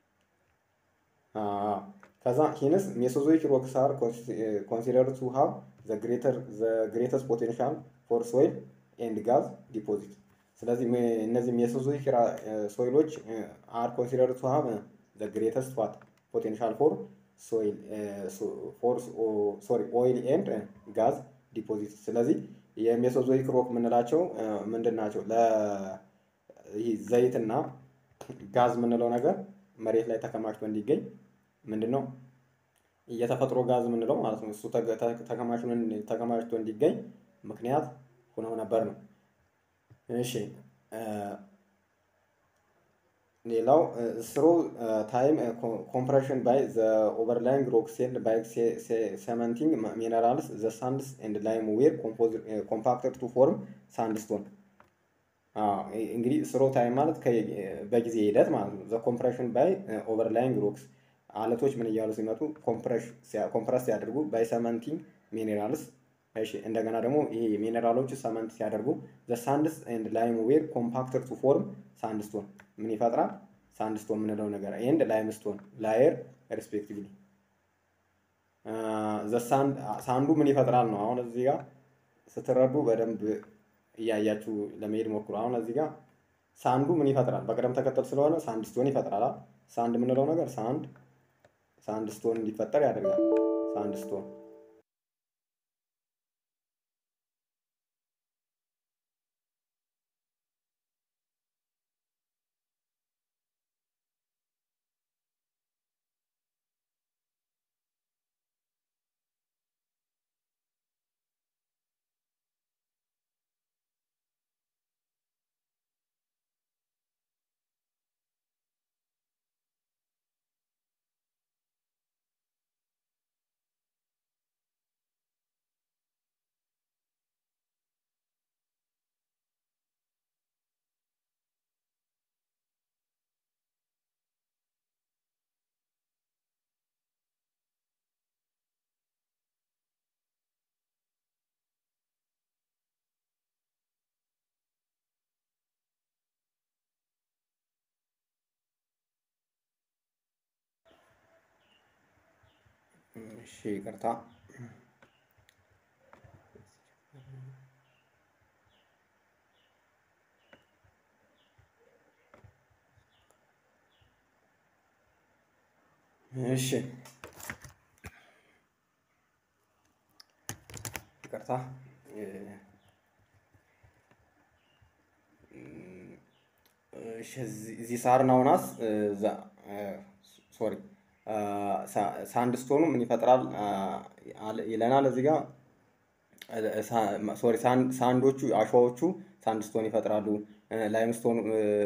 ከዛ ሂንስ ሜሶዞይክ ሮክስ አር ኮንሲደርድ ቱ ሃቭ ዘ ግሬተስት ፖቴንሻል ፎር ሶይል ኤንድ ጋዝ ዲፖዚት። ስለዚህ እነዚህ ሜሶዞይክ ሶይሎች አር ኮንሲደርድ ቱ ሃቭ ዘ ግሬተስት ዋት ፖቴንሻል ፎር ሶይል ፎር ሶሪ ኦይል ኤንድ ጋዝ ዲፖዚት። ስለዚህ የሜሶዞይክ ሮክ የምንላቸው ምንድን ናቸው? ይህ ዘይትና ጋዝ የምንለው ነገር መሬት ላይ ተከማችቶ እንዲገኝ ምንድን ነው የተፈጥሮ ጋዝ የምንለው ማለት ነው። እሱ ተከማችቶ እንዲገኝ ምክንያት ሆነው ነበር ነው። እሺ ሌላው ስሩ ታይም ኮምፕሬሽን ባይ ዘ ኦቨርላይንግ ሮክ ሴል ባይ ሴመንቲንግ ሚነራልስ ዘ ሳንድስ ኤንድ ላይም ዌር ኮምፓክትድ ቱ ፎርም ሳንድስቶን። እንግዲህ ስሮ ታይም ማለት በጊዜ ሂደት ማለት ነው። ዘ ኮምፕሬሽን ባይ ኦቨርላይንግ ሮክስ አለቶች ምን እያሉ ሲመጡ ኮምፕረስ ሲያደርጉ ባይ ሰመንቲንግ ሚኔራልስ። እሺ እንደገና ደግሞ ይሄ ሚኔራሎቹ ሰመንት ሲያደርጉ ዘ ሳንድስ ኤንድ ላይም ዌር ኮምፓክትድ ቱ ፎርም ሳንድስቶን ምን ይፈጥራል? ሳንድስቶን የምንለው ነገር ኤንድ ላይምስቶን ላየር ሪስፔክቲቭሊ። ዘ ሳንዱ ምን ይፈጥራል ነው። አሁን እዚህ ጋር ስትረዱ በደንብ እያያችሁ ለመሄድ ሞክሩ። አሁን እዚህ ጋር ሳንዱ ምን ይፈጥራል? በቅደም ተከተል ስለሆነ ሳንድስቶን ይፈጥራል። ሳንድ የምንለው ነገር ሳንድ ሳንድስቶን እንዲፈጠር ያደርጋል። ሳንድስቶን እሺ ይቅርታ። እሺ ይቅርታ። እዚህ ሳር ናውናስ ሶሪ ሳንድስቶኑ ምን ይፈጥራል ይለናል እዚህ ጋር። ሶሪ ሳንዶቹ አሸዋዎቹ ሳንድስቶን ይፈጥራሉ። ላይምስቶን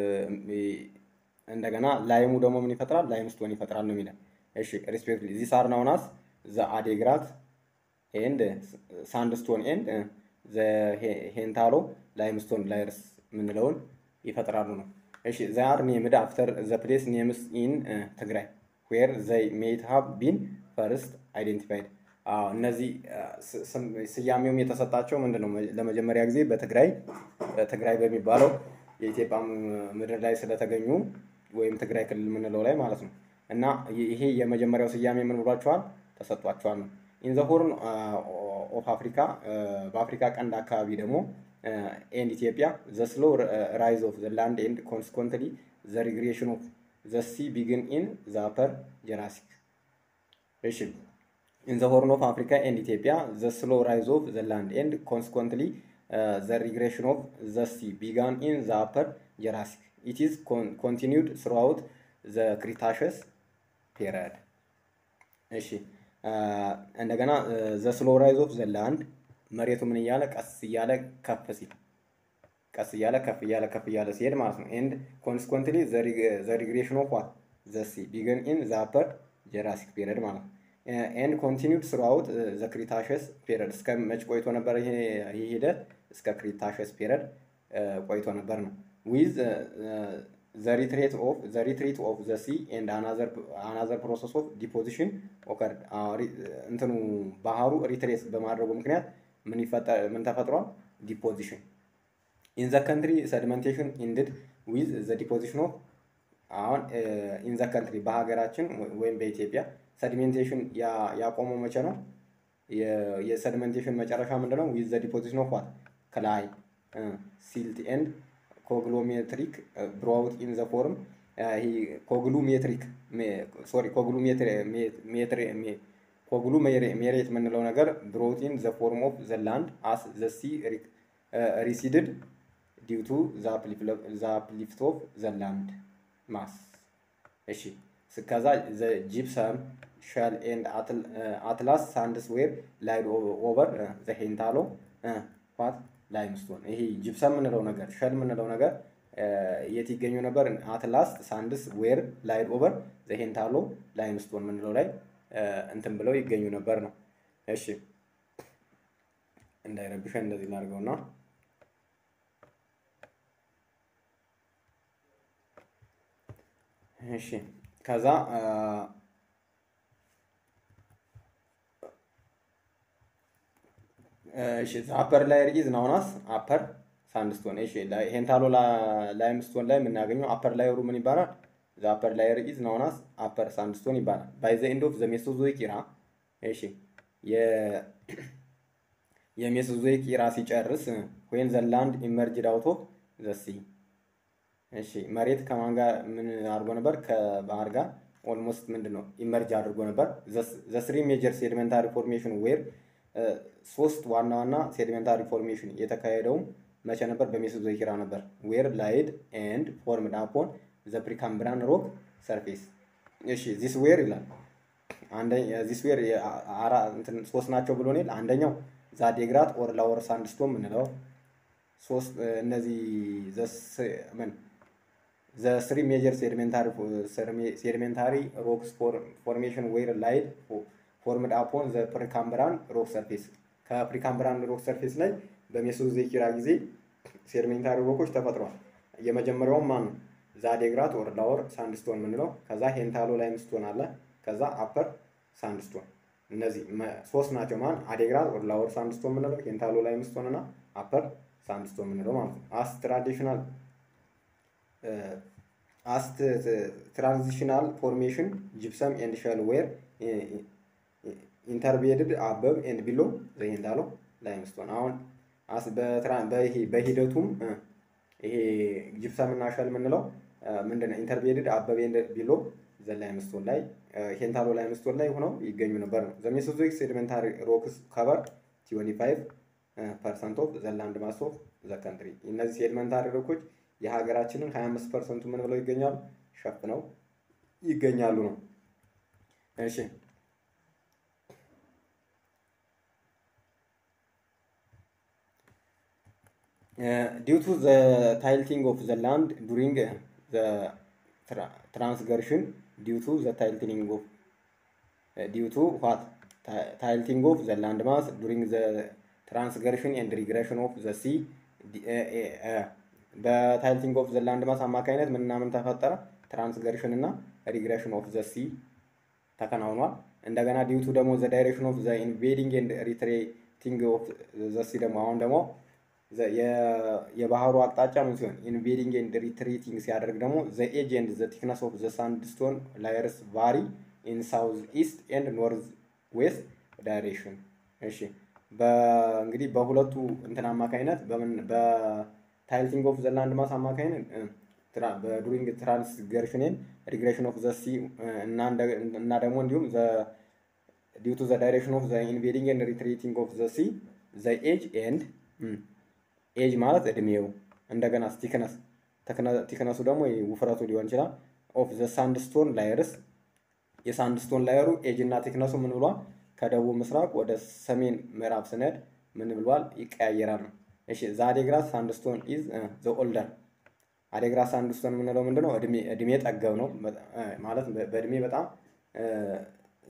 እንደገና ላይሙ ደግሞ ምን ይፈጥራል? ላይምስቶን ይፈጥራል ነው የሚለን። እሺ ሪስፔክትሊ ዚስ አር ናውን አስ ዘ አዴግራት ኤንድ ሳንድስቶን ኤንድ ዘ ሄንታሎ ላይምስቶን ላየርስ የምንለውን ይፈጥራሉ ነው። እሺ ዘ አር ኔምድ አፍተር ዘ ፕሌስ ኔምስ ኢን ትግራይ ዌር ዘይ ሜይት ሃቭ ቢን ፈርስት አይዴንቲፋይድ። እነዚህ ስያሜውም የተሰጣቸው ምንድን ነው? ለመጀመሪያ ጊዜ በትግራይ ትግራይ በሚባለው የኢትዮጵያ ምድር ላይ ስለተገኙ ወይም ትግራይ ክልል የምንለው ላይ ማለት ነው። እና ይሄ የመጀመሪያው ስያሜ ምን ብሏቸዋል? ተሰጧቸዋል ነው። ኢን ዘ ሆርን ኦፍ አፍሪካ በአፍሪካ ቀንድ አካባቢ ደግሞ ኤንድ ኢትዮጵያ ዘ ስሎ ራይዝ ኦፍ ዘ ላንድ ኤንድ ኮንስኮንትሊ ዘ ሪግሬሽን ኦፍ ዘ ሲ ቢግን ኢን ዘ አፐር ጀራሲክ። እሺ ኢን ዘ ሆርን ኦፍ አፍሪካ ኤንድ ኢትዮጵያ ዘ ስሎ ራይዝ ኦፍ ዘ ላንድ ኤንድ ኮንስኮንትሊ ዘ ሪግሬሽን ኦፍ ዘ ሲ ቢጋን ኢን ዘ አፐር ጀራሲክ ኢት ኢዝ ኮንቲኒውድ ስሩአውት ዘ ክሪታሸስ ፔሪድ። እሺ እንደገና ዘ ስሎ ራይዝ ኦፍ ዘ ላንድ መሬቱ ምን እያለ ቀስ እያለ ከፍ ሲል ቀስ እያለ ከፍ እያለ ከፍ እያለ ሲሄድ ማለት ነው። ኤንድ ኮንስኮንትሊ ዘ ሪግሬሽን ኦፍ ዋት ዘ ሲ ቢገን ኢን ዘ አፐር ጀራሲክ ፔሪድ ማለት ነው። ኤንድ ኮንቲኒውድ ስሩአውት ዘ ክሪታሸስ ፔሪድ። እስከ መች ቆይቶ ነበር ይሄ ይሄ ሂደት? እስከ ክሪታሸስ ፔሪድ ቆይቶ ነበር ነው። ዊዝ ዘ ሪትሬት ኦፍ ዘ ሪትሪት ኦፍ ዘ ሲ ኤንድ አናዘር አናዘር ፕሮሰስ ኦፍ ዲፖዚሽን ኦከር። እንትኑ ባህሩ ሪትሬት በማድረጉ ምክንያት ምን ይፈጠር ምን ተፈጥሯል? ዲፖዚሽን ኢን ዘ ካንትሪ ሰዲመንቴሽን ኢንድድ ዊዝ ዘ ዲፖዚሽን ኦፍ። አሁን ኢን ዘ ካንትሪ በሀገራችን ወይም በኢትዮጵያ ሰዲሜንቴሽን ያቆመው መቼ ነው? የሰዲሜንቴሽን መጨረሻ ምንድነው? ዊዝ ዘ ዲፖዚሽን ኦፍ ዋት ክላይ ሲልት ኤንድ ኮግሎሜትሪክ ብሮውት ኢን ዘ ፎርም ኮግሉሜትሪክ ሶሪ ኮግሉሜሬት የምንለው ነገር ብሮውት ኢን ዘ ፎርም ኦፍ ዘ ላንድ አስ ዘ ሲ ሪሲድድ ዲው ቱ ዘ አፕሊፍት ኦፍ ዘ ላንድ ማስ። እሺ ከዛ ዘ ጂፕሰም ሸል ኤንድ አትላስ ሳንድስ ዌር ላይድ ኦቨር ዘ ሄንታሎ ዋት ላይምስቶን። ይሄ ጂፕሰም የምንለው ነገር ሸል የምንለው ነገር የት ይገኙ ነበር? አትላስ ሳንድስ ዌር ላይድ ኦቨር ዘ ሄንታሎ ላይምስቶን የምንለው ላይ እንትን ብለው ይገኙ ነበር ነው። እሺ እንዳይረብሸን እንደዚህ ላድርገውና እሺ ከዛ እሺ አፐር ላየር ኢዝ ናውናስ አፐር ሳንድስቶን። እሺ ሄንታሎ ላይምስቶን ላይ የምናገኘው አፐር ላየሩ ምን ይባላል? ዘ አፐር ላየር ኢዝ ናውናስ አፐር ሳንድስቶን ይባላል። ባይ ዘ ኤንድ ኦፍ ዘ ሜሶዞይክ ኢራ። እሺ የ የሜሶዞይክ ኢራ ሲጨርስ ዌን ዘ ላንድ ኢመርጅድ አውት ኦፍ ዘ ሲ። እሺ መሬት ከማን ጋር ምን አድርጎ ነበር? ከባህር ጋር ኦልሞስት ምንድነው ኢመርጅ አድርጎ ነበር። ዘ ስሪ ሜጀር ሴዲሜንታሪ ፎርሜሽን ዌር ሶስት ዋና ዋና ሴዲሜንታሪ ፎርሜሽን የተካሄደው መቼ ነበር? በሜሶዞይክ ኢራ ነበር። ዌር ላይድ ኤንድ ፎርምድ አፖን ዘ ፕሪካምብራን ሮክ ሰርፌስ። እሺ ዚስ ዌር ይላል አንደኛ ዚስ ዌር አራ እንትን ሶስት ናቸው ብሎ ነው። አንደኛው ዛዴግራት ኦር ላወር ሳንድስቶን የምንለው ሶስት እነዚህ ዘ ምን ዘ ስሪ ሜጀር ሴዲሜንታሪ ሴዲሜንታሪ ሮክስ ፎርሜሽን ዌር ላይድ ፎርምድ አፖን ዘ ፕሪካምብራን ሮክ ሰርፌስ። ከፕሪካምብራን ሮክ ሰርፌስ ላይ በሜሶዞይክ ኢራ ጊዜ ሴዲሜንታሪ ሮኮች ተፈጥረዋል። የመጀመሪያው ማን ነው? ዛዴግራት ኦር ላወር ሳንድስቶን የምንለው። ከዛ ሄንታሎ ላይምስቶን አለ። ከዛ አፐር ሳንድስቶን። እነዚህ ሶስት ናቸው። ማን? አዴግራት ኦር ላወር ሳንድስቶን የምንለው፣ ሄንታሎ ላይምስቶን እና አፐር ሳንድስቶን የምንለው ማለት ነው። አስ ትራዲሽናል አስ ትራንዚሽናል ፎርሜሽን ጂፕሰም ኤንድ ሸል ዌር ኢንተርቤድድ አበብ ኤንድ ቢሎ ዘ ሄንታሎ ላይምስቶን። አሁን አስ በሂደቱም ይሄ ጂፕሰም እና ሸል የምንለው ምንድነው? ኢንተርቤድድ አበብ ኤንድ ቢሎ ዘ ላይምስቶን ላይ ሄንታሎ ላይምስቶን ላይ ሆነው ይገኙ ነበር ነው። ዘ ሜሶዞይክ ሴዲሜንታሪ ሮክስ ከቨር ትዌንቲ ፋይቭ ፐርሰንት ኦፍ ዘ ላንድ ማስ ኦፍ ዘ ካንትሪ። እነዚህ ሴዲሜንታሪ ሮኮች የሀገራችንን ሀያ አምስት ፐርሰንቱ ምን ብለው ይገኛሉ? ሸፍነው ይገኛሉ ነው። እሺ ዲው ቱ ዘ ታይልቲንግ ኦፍ ዘ ላንድ ዱሪንግ ዘ ትራንስገርሽን ዲው ቱ ዘ ታይልቲንግ ኦፍ ዲው ቱ ዋት ታይልቲንግ ኦፍ ዘ ላንድ ማስ ዱሪንግ ዘ ትራንስገርሽን ኤንድ ሪግሬሽን ኦፍ ዘ ሲ። በታይልቲንግ ኦፍ ዘ ላንድ ማስ አማካኝነት ምንና ምን ተፈጠረ? ትራንስገርሽን እና ሪግሬሽን ኦፍ ዘ ሲ ተከናውኗል። እንደገና ዲው ቱ ደግሞ ዘ ዳይሬክሽን ኦፍ ዘ ኢንቬዲንግ ኤንድ ሪትሬቲንግ ኦፍ ዘ ሲ ደግሞ አሁን ደግሞ የባህሩ አቅጣጫ ምን ሲሆን ኢንቬዲንግ ኤንድ ሪትሪቲንግ ሲያደርግ ደግሞ ዘ ኤጅ ኤንድ ዘ ቲክነስ ኦፍ ዘ ሳንድስቶን ላየርስ ቫሪ ኢን ሳውዝ ኢስት ኤንድ ኖርዝ ዌስት ዳይሬክሽን። እሺ በእንግዲህ በሁለቱ እንትን አማካኝነት በምን በታይልቲንግ ኦፍ ዘ ላንድ ማስ አማካኝነት በዱሪንግ ትራንስገርሽን ኤንድ ሪግሬሽን ኦፍ ዘ ሲ እና ደግሞ እንዲሁም ዘ ዲው ቱ ዘ ዳይሬክሽን ኦፍ ዘ ኢንቬዲንግ ኤንድ ሪትሪቲንግ ኦፍ ዘ ሲ ዘ ኤጅ ኤንድ ኤጅ ማለት እድሜው እንደገና ቲክነስ ቲክነሱ ደግሞ ውፍረቱ ሊሆን ይችላል። ኦፍ ዘ ሳንድስቶን ላየርስ የሳንድስቶን ላየሩ ኤጅ እና ቲክነሱ ምን ብሏል? ከደቡብ ምስራቅ ወደ ሰሜን ምዕራብ ስንሄድ ምን ብሏል? ይቀያየራል ነው። እሺ ዘ አዴግራት ሳንድስቶን ኢዝ ዘ ኦልደር። አዴግራት ሳንድስቶን የምንለው ምንድነው? እድሜ እድሜ ጠገብ ነው ማለት በእድሜ በጣም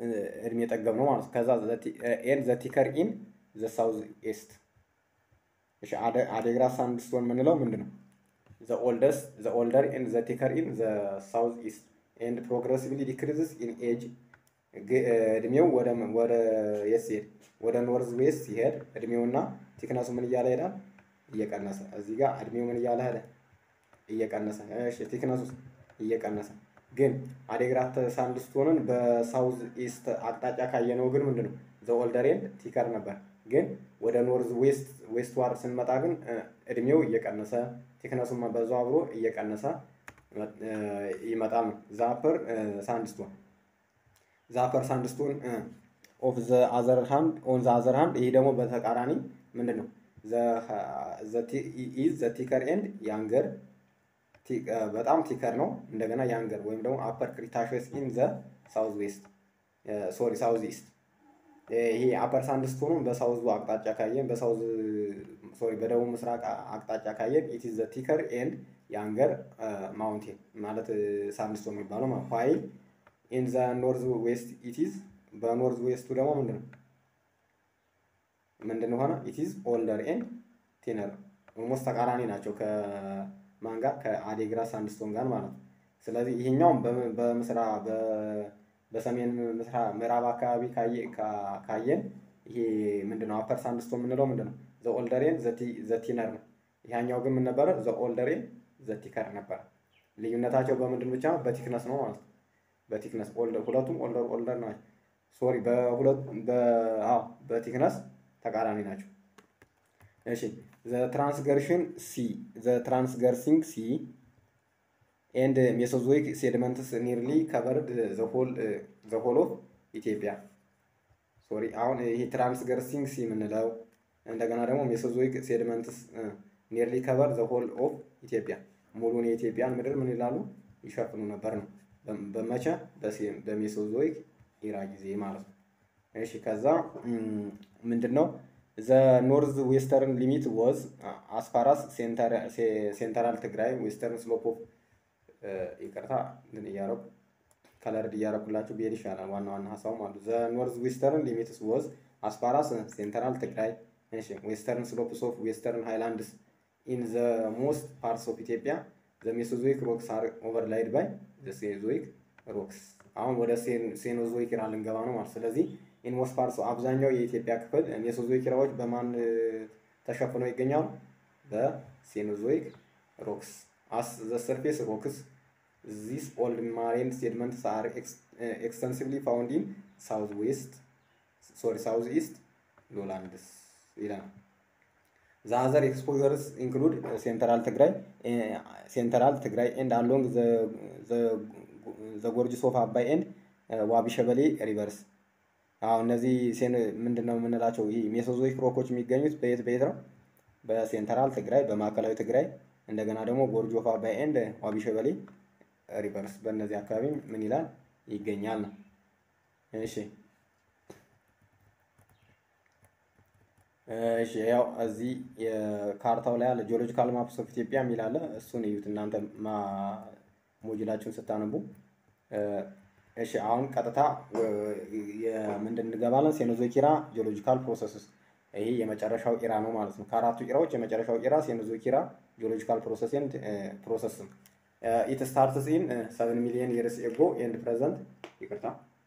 እድሜ ጠገብ ነው ማለት ነው። ከዛ ኤንድ ዘ ቲከር ኢን ዘ ሳውዝ ኢስት። እሺ አዴግራ ሳንድስቶን የምንለው ምንድን ነው? ዘ ኦልደስ ዘ ኦልደር ኤንድ ዘ ቲከር ኢን ዘ ሳውዝ ኢስት ኤንድ ፕሮግረሲቭሊ ዲክሪዝስ ኢን ኤጅ። እድሜው ወደ ወደ የት ሲሄድ ወደ ኖርዝ ዌስት ሲሄድ እድሜውና ቲክነሱ ምን እያለ ሄዳል? እየቀነሰ። እዚህ ጋር እድሜው ምን እያለ ሄደ? እየቀነሰ። እሺ ቲክነሱ እየቀነሰ። ግን አዴግራት ሳንድስቶንን በሳውዝ ኢስት አቅጣጫ ካየነው ግን ምንድነው ዘ ኦልደር ኤንድ ቲከር ነበር። ግን ወደ ኖርዝ ዌስት ዌስት ዋር ስንመጣ ግን እድሜው እየቀነሰ ቲክነሱም በዛው አብሮ እየቀነሰ ይመጣል ነው። ዛፐር ሳንድስቶን ዛፐር ሳንድስቶን ኦፍ ዘ አዘር ሃንድ ኦን ዘ አዘር ሃንድ ይሄ ደግሞ በተቃራኒ ምንድነው ዘ ኢዝ ዘ ቲከር ኤንድ ያንገር በጣም ቲከር ነው። እንደገና ያንገር ወይም ደግሞ አፐር ክሪታሽስ ኢን ዘ ሳውዝ ዌስት ሶሪ ሳውዝ ኢስት። ይሄ አፐር ሳንድስቶኑን በሳውዝ አቅጣጫ ካየን በሳውዝ ሶሪ በደቡብ ምስራቅ አቅጣጫ ካየን ኢት ኢዝ ዘ ቲከር ኤንድ ያንገር ማውንቴን ማለት ሳንድስቶን የሚባለው ማለት ፋይል ኢን ዘ ኖርዝ ዌስት ኢት ኢዝ በኖርዝ ዌስቱ ደግሞ ምንድነው ምንድነው ሆነ ኢት ኢዝ ኦልደር ኤንድ ቲነር ኦልሞስት ተቃራኒ ናቸው ከማን ጋር ከአዴግራ ሳንድስቶን ጋር ማለት ነው። ስለዚህ ይሄኛው በምስራ በሰሜን ምስራ ምዕራብ አካባቢ ካየን ይሄ ምንድነው አፐር ሳንድስቶን የምንለው ምንድነው ዘ ኦልደር ኤንድ ዘ ቲነር ነው። ይሄኛው ግን ምን ነበረ? ዘ ኦልደር ኤንድ ዘ ቲከር ነበረ። ልዩነታቸው በምንድን ብቻ በቲክነስ ነው ማለት ነው። በቲክነስ ኦልደር ሁለቱም ኦልደር ኦልደር ናቸው። ሶሪ በሁለት በአዎ በቲክነስ ተቃራኒ ናቸው። እሺ ዘ ትራንስገርሽን ሲ ዘ ትራንስገርሲንግ ሲ ኤንድ ሜሶዞይክ ሴድመንትስ ኒርሊ ከቨርድ ዘ ሆል ዘ ሆል ኦፍ ኢትዮጵያ። ሶሪ አሁን ይሄ ትራንስገርሲንግ ሲ የምንለው እንደገና ደግሞ ሜሶዞይክ ሴድመንትስ ኒርሊ ከቨር ዘ ሆል ኦፍ ኢትዮጵያ ሙሉን የኢትዮጵያን ምድር ምን ይላሉ ይሸፍኑ ነበር ነው። በመቼ በሜሶዞይክ ኢራ ጊዜ ማለት ነው። እሺ ከዛ ምንድነው ዘ ኖርዝ ዌስተርን ሊሚት ዋዝ አስፋራስ ሴንትራል ትግራይ ዌስተርን ስሎፕ ኦፍ ይቅርታ እንትን እያረኩ ከለርድ እያረኩላችሁ ብሄድ ይሻላል። ዋና ዋና ሀሳቡ ማለት ዘ ኖርዝ ዌስተርን ሊሚትስ ዋዝ አስፋራስ ሴንትራል ትግራይ እሺ ዌስተርን ስሎፕስ ኦፍ ዌስተርን ሃይላንድስ ኢን ዘ ሞስት ፓርትስ ኦፍ ኢትዮጵያ ዘ ሜሶዞይክ ሮክስ አር ኦቨርላይድ ባይ ዘ ሴኖዞይክ ሮክስ። አሁን ወደ ሴኖዞይክ ኢራ ልንገባ ነው ማለት። ስለዚህ ኢን ሞስት ፓርትስ አብዛኛው የኢትዮጵያ ክፍል ሜሶዞይክ ኢራዎች በማን ተሸፍነው ይገኛሉ? በሴኖዞይክ ሮክስ as the surface rocks. These old marine sediments are ex extensively found in southwest sorry southeast lowlands. The other exposures include uh, central Tigray, uh, central Tigray, and along the the the gorges of Abai and uh, Wabi Shabali rivers. አሁን እነዚህ ሴን ምንድነው የምንላቸው? ይሄ ሜሶዞይክ ሮኮች የሚገኙት በየት በየት ነው? በሴንትራል ትግራይ፣ በማዕከላዊ ትግራይ እንደገና ደግሞ ጎርጅ ኦፍ አባይ ኤንድ ዋቢ ሸበሌ ሪቨርስ በእነዚህ አካባቢ ምን ይላል ይገኛል ነው። እሺ እሺ ያው እዚህ የካርታው ላይ ያለ ጂኦሎጂካል ማፕስ ኦፍ ኢትዮጵያ የሚል አለ። እሱን እዩት እናንተ ሞጁላችሁን ስታነቡ። እሺ አሁን ቀጥታ የምንድን እንገባለን? ሴኖዞይክ ኢራ ጂኦሎጂካል ፕሮሰስስ ይሄ የመጨረሻው ኢራ ነው ማለት ነው። ከአራቱ ኢራዎች የመጨረሻው ኢራ ሴኖዞይክ ኢራ ጂኦሎጂካል ፕሮሰስ ኤንድ ፕሮሰስ ኢት ስታርትስ ኢን ሰቨን ሚሊዮን years ago and present ይቅርታ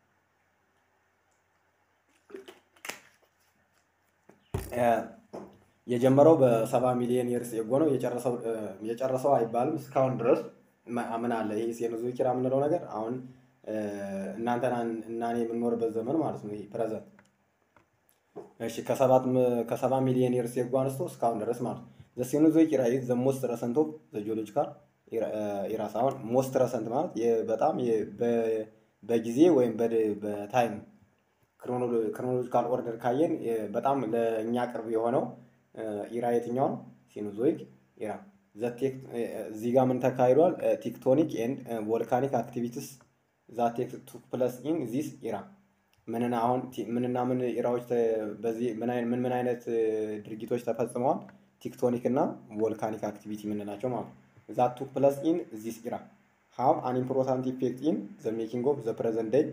የጀመረው በሰባ ሚሊዮን years ago ነው። የጨረሰው የጨረሰው አይባልም እስካሁን ድረስ ምን አለ ይሄ ሴኖዞይክ ኢራ የምንለው ነገር አሁን እናንተ እና እኔ የምንኖርበት ዘመን ማለት ነው። ይሄ ፕሬዘንት እሺ ከሰባት ከሰባ ሚሊዮን years ago አንስቶ እስካሁን ድረስ ማለት ነው። the Cenozoic era is the most recent of the geological era ሳይሆን most recent ማለት በጣም በጊዜ ወይም በታይም ክሮኖሎጂካል ኦርደር ካየን በጣም ለእኛ ቅርብ የሆነው ኢራ የትኛው ነው? ሴኖዞይክ ኢራ። እዚህ ጋር ምን ተካሂዷል? ቴክቶኒክ ኤንድ ቮልካኒክ አክቲቪቲስ ዛት ቱክ ፕለስ ኢን ዚስ ኢራ። ምንና አሁን ምንና ምን ኢራዎች በዚህ ምን ምን ምን አይነት ድርጊቶች ተፈጽመዋል? ቴክቶኒክ እና ቮልካኒክ አክቲቪቲ የምንላቸው ማለት ነው። ዛት ቱክ ፕለስ ኢን ዚስ ኢራ ሃቭ አን ኢምፖርታንት ኢፌክት ኢን ዘ ሜኪንግ ኦፍ ዘ ፕሬዘንት ዴይ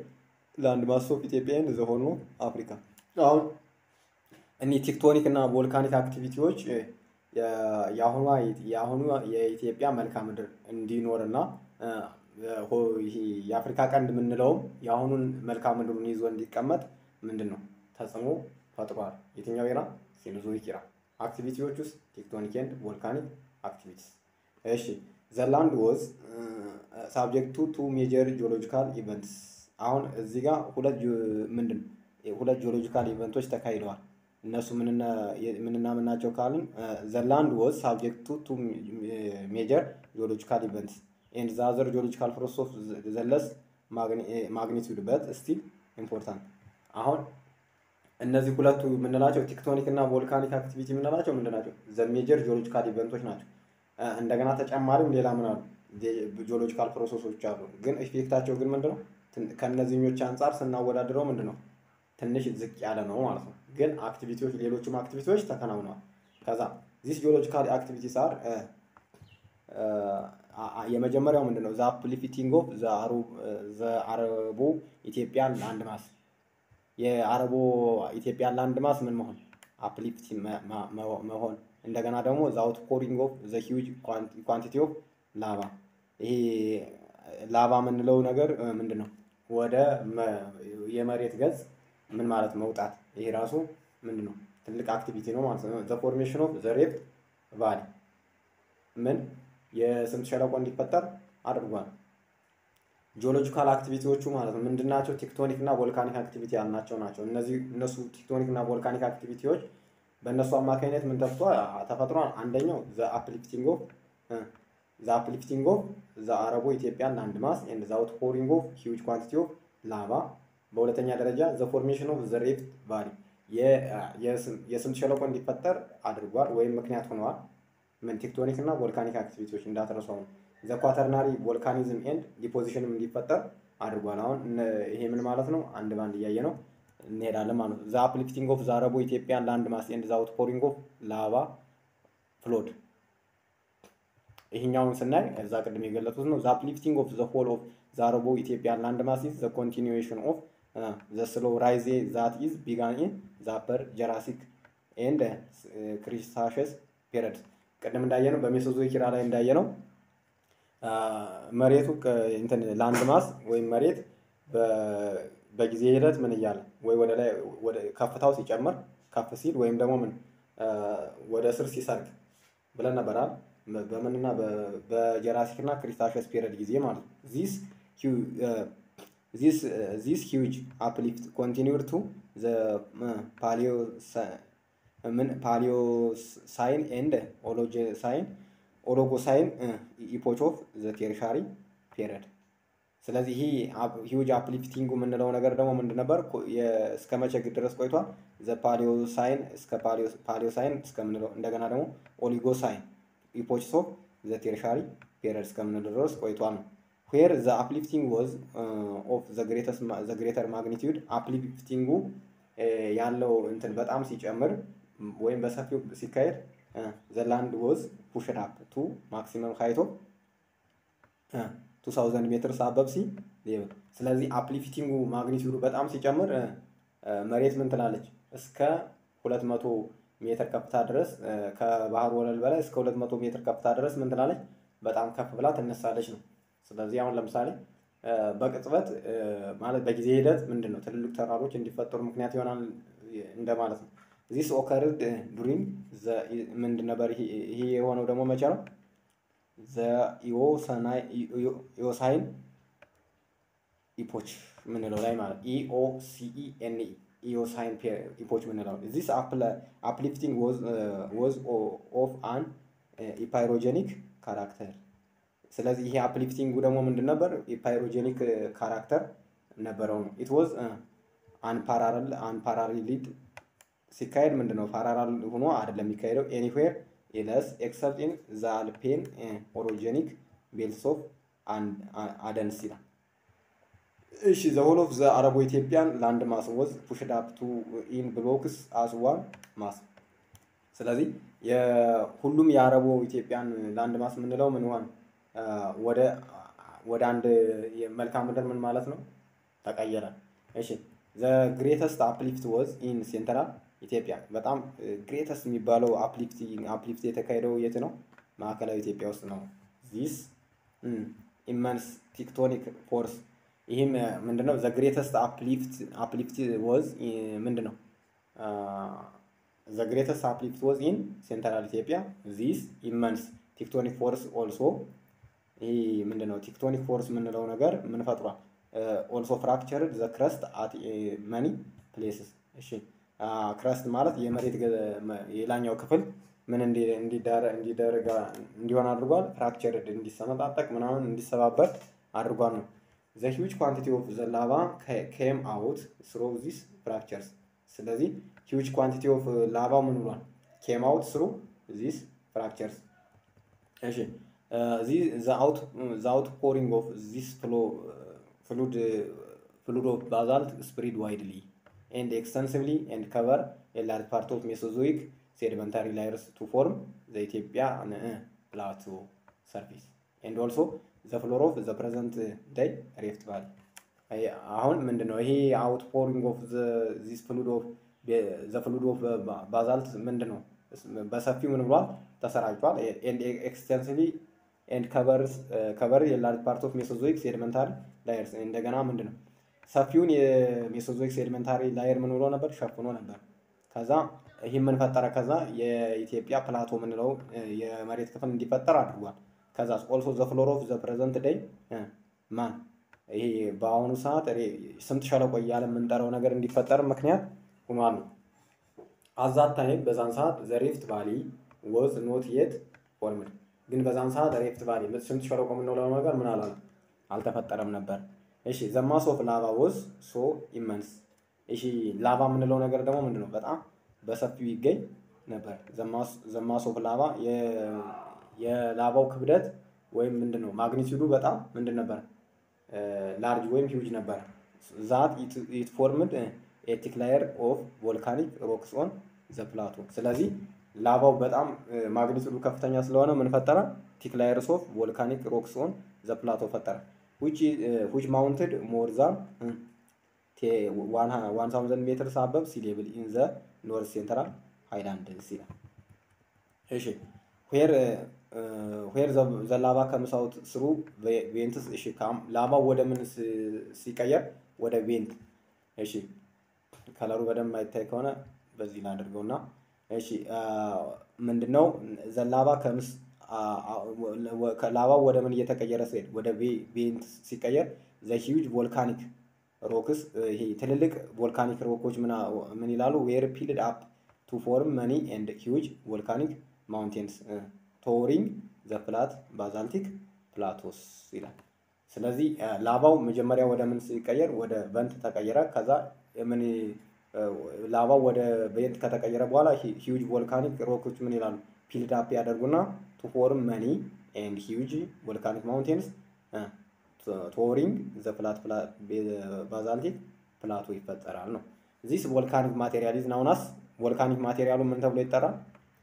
ላንድ ማስ ኦፍ ኢትዮጵያ ኤንድ ዘ ሆርን ኦፍ አፍሪካ። አሁን እኒህ ቴክቶኒክ እና ቮልካኒክ አክቲቪቲዎች የአሁኗ የአሁኑ የኢትዮጵያ መልክዓ ምድር እንዲኖርና ይሄ የአፍሪካ ቀንድ የምንለውም የአሁኑን መልክዓ ምድሩን ይዞ እንዲቀመጥ ምንድን ነው ተጽዕኖ ፈጥሯል። የትኛው ኢራ? ሴኖዞይክ ኢራ አክቲቪቲዎች ውስጥ ቴክቶኒክ ኤንድ ቮልካኒክ አክቲቪቲስ። እሺ ዘ ላንድ ወዝ ሳብጀክት ቱ ቱ ሜጀር ጂኦሎጂካል ኢቨንትስ። አሁን እዚህ ጋር ሁለት ምንድን ሁለት ጂኦሎጂካል ኢቨንቶች ተካሂደዋል። እነሱ ምንና ምንና ምናቸው ካልን ዘ ላንድ ወዝ ሳብጀክት ቱ ቱ ሜጀር ጂኦሎጂካል ኢቨንትስ ኤንድ ዘ አዘር ጂኦሎጂካል ፕሮሰስ ኦፍ ዘ ለስ ማግኒቱድ በት ስቲል ኢምፖርታንት። አሁን እነዚህ ሁለቱ የምንላቸው ቴክቶኒክ እና ቮልካኒክ አክቲቪቲ የምንላቸው ምንድን ናቸው? ዘ ሜጀር ጂኦሎጂካል ኢቨንቶች ናቸው። እንደገና ተጨማሪም ሌላ ምን አሉ? ጂኦሎጂካል ፕሮሰሶች አሉ። ግን ኢፌክታቸው ግን ምንድነው? ከእነዚህኞች አንጻር ስናወዳድረው ምንድነው ትንሽ ዝቅ ያለ ነው ማለት ነው። ግን አክቲቪቲዎች ሌሎችም አክቲቪቲዎች ተከናውነዋል። ከዛ ዚስ ጂኦሎጂካል አክቲቪቲስ አር የመጀመሪያው ምንድነው? ዘ አፕሊፍቲንግ ኦፍ ዘ አረቦ ኢትዮጵያን ላንድ ማስ የአረቦ ኢትዮጵያን ላንድ ማስ ምን መሆን አፕሊፍት መሆን። እንደገና ደግሞ ዘ አውትፖሪንግ ኦፍ ዘ ሂውጅ ኳንቲቲ ኦፍ ላቫ። ይሄ ላቫ የምንለው ነገር ምንድነው? ወደ የመሬት ገጽ ምን ማለት መውጣት። ይሄ ራሱ ምንድነው ትልቅ አክቲቪቲ ነው ማለት ነው። ዘ ፎርሜሽን ኦፍ ዘ ሬፕት ቫሊ ምን የስምጥ ሸለቆ እንዲፈጠር አድርጓል። ጂኦሎጂካል አክቲቪቲዎቹ ማለት ነው ምንድናቸው? ቴክቶኒክ እና ቮልካኒክ አክቲቪቲ ያልናቸው ናቸው። እነዚህ እነሱ ቴክቶኒክ እና ቮልካኒክ አክቲቪቲዎች በእነሱ አማካኝነት ምን ተፈጥሯል? አንደኛው ዘ አፕሊፍቲንግ ኦፍ ዘ አፕሊፍቲንግ ኦፍ ዘ አረቦ ኢትዮጵያን ላንድ ማስ ኤንድ ዘ አውትፖሪንግ ኦፍ ሂውጅ ኳንቲቲ ኦፍ ላቫ። በሁለተኛ ደረጃ ዘ ፎርሜሽን ኦፍ ዘ ሬፕት ቫሊ የስምጥ ሸለቆ እንዲፈጠር አድርጓል ወይም ምክንያት ሆነዋል። ምን ቴክቶኒክ እና ቮልካኒክ አክቲቪቲዎች እንዳትረሳው ነው። ዘ ኳተርናሪ ቮልካኒዝም ኤንድ ዲፖዚሽንም እንዲፈጠር አድርጓል። አሁን ይሄ ምን ማለት ነው? አንድ ባንድ እያየ ነው እንሄዳለን ማለት ነው። ዘ አፕሊፍቲንግ ኦፍ ዘ አረቦ ኢትዮጵያን ላንድ ማስ ኤንድ ዘ አውትፖሪንግ ኦፍ ላቫ ፍሎድ። ይሄኛውን ስናይ እዛ ቅድም የገለጹት ነው። ዘ አፕሊፍቲንግ ኦፍ ዘ ሆል ኦፍ ዘ አረቦ ኢትዮጵያን ላንድ ማስ ኢዝ ዘ ኮንቲኒዌሽን ኦፍ ዘ ስሎ ራይዝ ዛት ኢዝ ቢጋን ኢን ዘ አፐር ጀራሲክ ኤንድ ክሪታሸስ ፔሪድ። ቅድም እንዳየነው በሜሶዞይክ ኢራ ላይ እንዳየነው መሬቱ እንትን ላንድ ማስ ወይም መሬት በጊዜ ሂደት ምን እያለ ወይ ወደ ላይ ወደ ከፍታው ሲጨምር ከፍ ሲል ወይም ደግሞ ምን ወደ ስር ሲሰርግ ብለን ነበራል። በምንና በጀራሲክ እና ክሪታሸስ ፔሪድ ጊዜ ማለት ነው። ዚስ ዚስ ዚስ ሂውጅ አፕሊፍት ኮንቲኒውድ ቱ ዘ ፓሊዮ ምን ፓሊዮሳይን ኤንድ ኦሎጂሳይን ኦሎጎሳይን ኢፖች ኦፍ ዘ ቴርሻሪ ፔሪድ። ስለዚህ ይሄ ሂውጅ አፕሊፍቲንጉ የምንለው ነገር ደግሞ ምንድን ነበር? እስከ መቼ ድረስ ቆይቷል? ዘ ፓሊዮሳይን እስከ ፓሊዮሳይን እስከምንለው እንደገና ደግሞ ኦሊጎሳይን ኢፖች ኦፍ ዘ ቴርሻሪ ፔሪድ እስከምንለው ድረስ ቆይቷል ነው። ዌር ዘ አፕሊፍቲንግ ወዝ ኦፍ ዘ ግሬተስ ዘ ግሬተር ማግኒቲዩድ አፕሊፍቲንጉ ያለው እንትን በጣም ሲጨምር ወይም በሰፊው ሲካሄድ ዘ ላንድ ወዝ ፑሽድ አፕ ቱ ማክሲመም ሃይት ኦፍ two thousand ሜትርስ አበብ ሲ ሌቭል። ስለዚህ አፕሊፍቲንጉ ማግኒቲዩዱ በጣም ሲጨምር መሬት ምን ትላለች? እስከ ሁለት መቶ ሜትር ከፍታ ድረስ ከባህር ወለል በላይ እስከ ሁለት መቶ ሜትር ከፍታ ድረስ ምን ትላለች? በጣም ከፍ ብላ ትነሳለች ነው። ስለዚህ አሁን ለምሳሌ በቅጽበት ማለት በጊዜ ሂደት ምንድነው ትልልቅ ተራሮች እንዲፈጠሩ ምክንያት ይሆናል እንደማለት ነው። ዚስ ኦከርድ ዱሪንግ ዘ ምንድን ነበር ይሄ የሆነው ደግሞ መቼ ነው? ዘ ኢኦሳይን ኢፖች ምንለው ላይ ማለት ኢኦሲኢኤንኢ ኢኦሳይን ኢፖች ምንለው ዚስ አፕሊፍቲንግ ወዝ ኦፍ አን ኢፓይሮጀኒክ ካራክተር። ስለዚህ ይሄ አፕሊፍቲንጉ ደግሞ ምንድን ነበር? ኢፓይሮጀኒክ ካራክተር ነበረው ነው። ኢት ዋዝ አንፓራራል አንፓራሪሊድ ሲካሄድ ምንድነው ፓራራል ሆኖ አይደለም የሚካሄደው ኤኒዌር ኢለስ ኤክሰፕት ኢን ዘ አልፔን ኦሮጀኒክ ቤልስ ኦፍ አደንስ ይላል። እሺ ዘ ሆል ኦፍ ዘ አረቦ ኢትዮጵያን ላንድ ማስ ወዝ ፑሽድ አፕ ቱ ኢን ብሎክስ አስ ዋን ማስ። ስለዚህ የሁሉም የአረቦ ኢትዮጵያን ላንድ ማስ የምንለው ምን ሆነ ወደ ወደ አንድ መልክዓ ምድር ምን ማለት ነው ተቀየረ። እሺ the greatest uplift was in central ኢትዮጵያ። በጣም ግሬተስት የሚባለው አፕሊፍት አፕሊፍት የተካሄደው የት ነው? ማዕከላዊ ኢትዮጵያ ውስጥ ነው። this ኢመንስ ቴክቶኒክ ፎርስ ይህም ምንድነው? the greatest uplift uplift was ምንድነው? the greatest uplift was in central ኢትዮጵያ this immense tectonic force also ይሄ ምንድነው? ቴክቶኒክ ፎርስ የምንለው ነገር ምን ፈጥሯል? ኦልሶ ፍራክቸርድ ዘ ክረስት አት መኒ ፕሌስስ። እሺ ክረስት ማለት የመሬት የላኛው ክፍል ምን እንዲደረጋ እንዲሆን አድርጓል? ፍራክቸርድ እንዲሰነጣጠቅ ምናምን እንዲሰባበር አድርጓል ነው። ዘ ሂውጅ ኳንቲቲ ኦፍ ዘ ላቫ ኬም አውት ስሩ ዚስ ፍራክቸርስ። ስለዚህ ሂውጅ ኳንቲቲ ኦፍ ላቫው ምን ብሏል? ኬም አውት ስሩ ዚስ ፍራክቸርስ። እሺ ዘ አውት ዘ አውት ፖሪንግ ኦፍ ዚስ ፍሎ fluid uh, fluid of basalt spread widely and extensively and cover a large part of Mesozoic sedimentary layers to form the Ethiopian uh, plateau surface and also the floor of the present day Rift Valley. አሁን ምንድነው ይሄ አውት ፖሪንግ ኦፍ ዚስ ፍሉድ ኦፍ ዘ ፍሉድ ኦፍ ባዛልት ምንድነው? በሰፊው ምን ብሏል? ተሰራጭቷል and extensively and covers uh, cover a large part of Mesozoic sedimentary layers እንደገና ምንድነው ሰፊውን የሜሶዞይክ ሴዲመንታሪ ላየር ምን ብሎ ነበር? ሸፍኖ ነበር። ከዛ ይሄን ምን ፈጠረ? ከዛ የኢትዮጵያ ፕላቶ ምንለው የመሬት ክፍል እንዲፈጠር አድርጓል። ከዛ also the floor of the present day ማን ይሄ በአሁኑ ሰዓት ስምጥ ሸለቆ እያለ የምንጠራው ነገር እንዲፈጠር ምክንያት ሆኗል። አዛት ታይም በዛን ሰዓት the Rift Valley was not yet formed ግን በዛን ሰዓት ሪፍት ቫሊ ስምጥ ሸለቆ የምንለው ነገር ምን አላለም? አልተፈጠረም ነበር። እሺ the mass of lava was so immense እሺ ላቫ የምንለው ነገር ደግሞ ምንድነው? በጣም በሰፊው ይገኝ ነበር። the mass the mass of lava የላቫው ክብደት ወይም ምንድነው ማግኒቲዩዱ በጣም ምንድን ነበር? ላርጅ ወይም ሂውጅ ነበር። that it, it formed a thick layer of volcanic rocks on the plateau ስለዚህ ላቫው በጣም ማግኒቲዩዱ ከፍተኛ ስለሆነ ምን ፈጠረ? thick layers of volcanic rocks on the plateau ፈጠረ which uh, which mounted more than one thousand meters above sea level in the north central highlands ይላል። እሺ where uh, where the, the lava comes out through vents እሺ ላቫው ወደ ምን ሲቀየር? ወደ ቬንት። እሺ ከለሩ በደንብ ማይታይ ከሆነ በዚህ ላድርገውና እሺ ምንድነው the lava comes ከላቫው ወደ ምን እየተቀየረ ሲሄድ? ወደ ቬንት ሲቀየር the huge volcanic rocks ይሄ ትልልቅ ቮልካኒክ ሮኮች ምን ምን ይላሉ? were filled up to form many and huge volcanic mountains uh, towering the flat basaltic plateaus ይላል። ስለዚህ ላቫው መጀመሪያ ወደ ምን ሲቀየር? ወደ ቬንት ተቀየረ። ከዛ ምን ላቫው ወደ ቬንት ከተቀየረ በኋላ ሂውጅ ቮልካኒክ ሮኮች ምን ይላሉ? ፊልድ አፕ ያደርጉና to form many and huge volcanic mountains uh, touring the flat basaltic plateau ይፈጠራል ነው። this volcanic material is known as volcanic material ምን ተብሎ ይጠራል?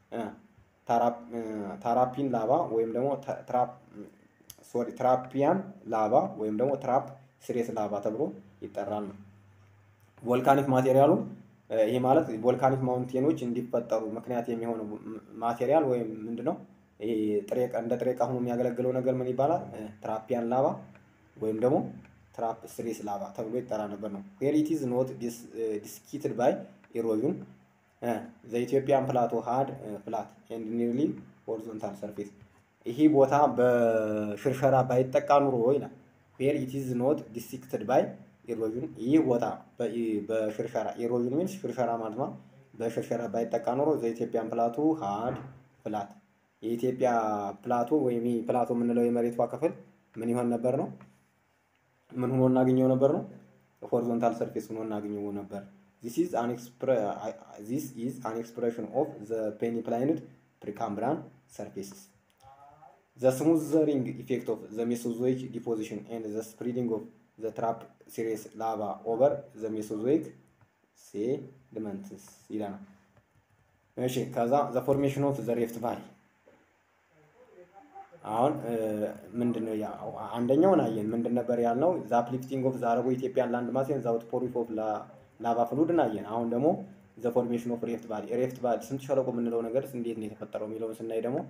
ታራፒን ላቫ ወይም ደግሞ ትራፕ ሶሪ ትራፒያን ላቫ ወይም ደግሞ ትራፕ ስሬስ ላቫ ተብሎ ይጠራል ነው። ቮልካኒክ ማቴሪያሉ ይሄ ማለት ቮልካኒክ ማውንቴኖች እንዲፈጠሩ ምክንያት የሚሆነው ማቴሪያል ወይም ምንድነው? ይሄ ጥሬ እንደ ጥሬ ዕቃ ሆኖ የሚያገለግለው ነገር ምን ይባላል? ትራፒያን ላቫ ወይም ደግሞ ትራፕ ስሬስ ላቫ ተብሎ ይጠራ ነበር ነው። where it is not dis, uh, desiccated by erosion uh, the Ethiopian plateau had uh, flat and nearly horizontal surface ይሄ ቦታ በሽርሸራ ባይጠቃ ኑሮ ይላል። where it is not desiccated by erosion ይህ ቦታ በሽርሸራ erosion means ሽርሸራ ማለት ነው። በሽርሸራ ባይጠቃ ኑሮ the Ethiopian plateau had flat የኢትዮጵያ ፕላቶ ወይም ፕላቶ የምንለው የመሬቷ ክፍል ምን ይሆን ነበር ነው? ምን ሆኖ እናገኘው ነበር ነው? ሆሪዞንታል ሰርፌስ ሆኖ እናገኘው ነበር። this is an expre- this is an expression of the peniplaned precambrian surfaces the smoothing effect of the Mesozoic deposition and the spreading of the trap series lava over the Mesozoic sediments ይላል። እሺ ከዛ the formation of the Rift Valley አሁን ምንድነው ያው አንደኛውን አየን ምንድን ነበር ያልነው ዘ አፕሊፍቲንግ ኦፍ ዘ አረቦ ኢትዮጵያን ላንድ ማስ ኤንድ ዘ አውትፖሪንግ ኦፍ ላቫ ፍሉድን አየን። አሁን ደግሞ ዘ ፎርሜሽን ኦፍ ሬፍት ቫሊ ሬፍት ቫሊ ስምጥ ሸለቆ የምንለው ነገር እንዴት ነው የተፈጠረው የሚለውን ስናይ ደግሞ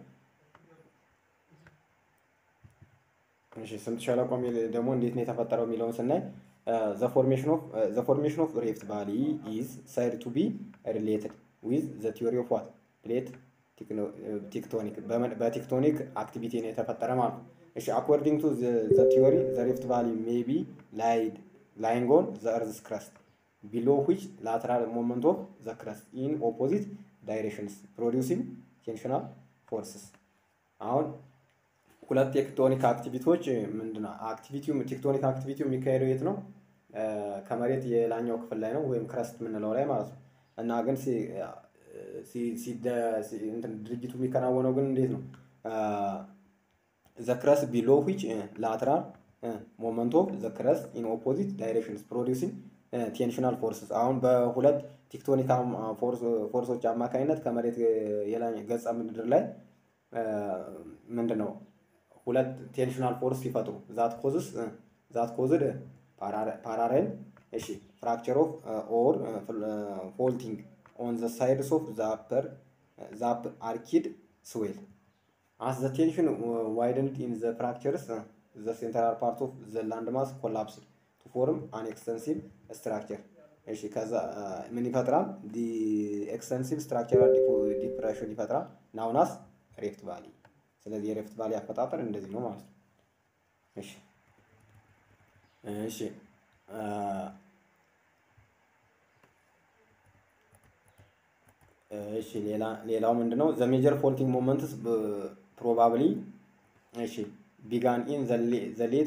እሺ ስምጥ ሸለቆ ደግሞ እንዴት ነው የተፈጠረው የሚለውን ስናይ ዘ ፎርሜሽን ኦፍ ዘ ፎርሜሽን ኦፍ ሬፍት ቫሊ ኢዝ ሳይድ ቱ ቢ ሪሌትድ ዊዝ ዘ ቲዮሪ ኦፍ ዋት ፕሌት ቴክቶኒክ በቴክቶኒክ አክቲቪቲ ነው የተፈጠረ ማለት ነው። እሺ አኮርዲንግ ቱ ዘ ቲዮሪ ዘ ሪፍት ቫሊ ሜይ ቢ ላይድ ላይንግ ኦን ዘ እርዝ ክረስት ቢሎ ዊች ላተራል ሞመንት ኦፍ ዘ ክረስት ኢን ኦፖዚት ዳይሬክሽንስ ፕሮዲውሲንግ ቴንሽናል ፎርስስ። አሁን ሁለት ቴክቶኒክ አክቲቪቲዎች ምንድነው? አክቲቪቲው ቴክቶኒክ አክቲቪቲው የሚካሄደው የት ነው? ከመሬት የላኛው ክፍል ላይ ነው ወይም ክረስት የምንለው ላይ ማለት ነው። እና ግን ድርጅቱ የሚከናወነው ግን እንዴት ነው? ዘ ክረስት ቢሎ ዊች ላተራል ሞመንት ኦፍ ዘ ክረስት ኢን ኦፖዚት ዳይሬክሽንስ ፕሮዲውሲንግ ቴንሽናል ፎርስስ። አሁን በሁለት ቴክቶኒክ ፎርሶች አማካኝነት ከመሬት የላኛው ገጸ ምድር ላይ ምንድነው ሁለት ቴንሽናል ፎርስ ሲፈጥሩ ዛት ኮዝስ ዛት ኮዝድ ፓራሬል እሺ ፍራክቸር ኦፍ ኦር ፎልቲንግ on the sides of the upper the upper arched swell. As the tension widened in the fractures, uh, the central part of the landmass collapsed to form an extensive structure. እሺ ከዛ ምን ይፈጥራል? the extensive structural depression ይፈጥራል known as rift valley። ስለዚህ የሪፍት ቫሊ አፈጣጠር እንደዚህ ነው ማለት ነው። እሺ እሺ እሺ ሌላ ሌላው ምንድነው? ዘ ሜጀር ፎልቲንግ ሞመንትስ ፕሮባብሊ እሺ ቢጋን ኢን ዘ ሌት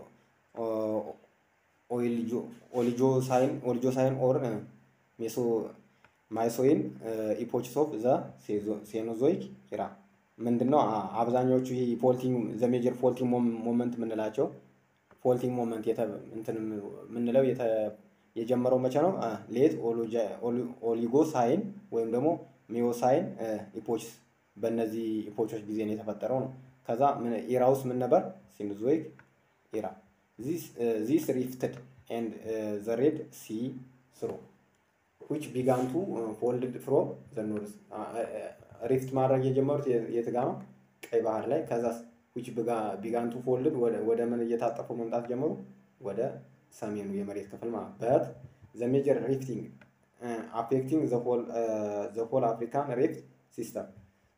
ኦይልጆ ኦሊጆ ሳይን ኦሊጆ ሳይን ኦር ሜሶ ማይሶይን ኢፖችስ ኦፍ ዘ ሴኖዞይክ ኢራ። ምንድነው? አብዛኛዎቹ ይሄ ፎልቲንግ ዘ ሜጀር ፎልቲንግ ሞመንት የምንላቸው ፎልቲንግ ሞመንት የተ እንትን የምንለው የተ የጀመረው መቼ ነው? ሌት ኦሊጎ ሳይን ወይም ደግሞ ሚዮሳይን ኢፖችስ በእነዚህ ኢፖቾች ጊዜ ነው የተፈጠረው ነው። ከዛ ኢራ ውስጥ ምን ነበር? ሲኖዞይክ ኢራ። ዚስ ሪፍትድ ኤንድ ዘ ሬድ ሲ ስሮ which began to fold from the north ሪፍት ማድረግ የጀመሩት የት ጋር ነው? ቀይ ባህር ላይ። ከዛ which began to fold ወደ ምን እየታጠፉ መምጣት ጀመሩ? ወደ ሰሜኑ የመሬት ክፍል ማለት በት the major rifting uh, affecting the whole uh, the whole African rift system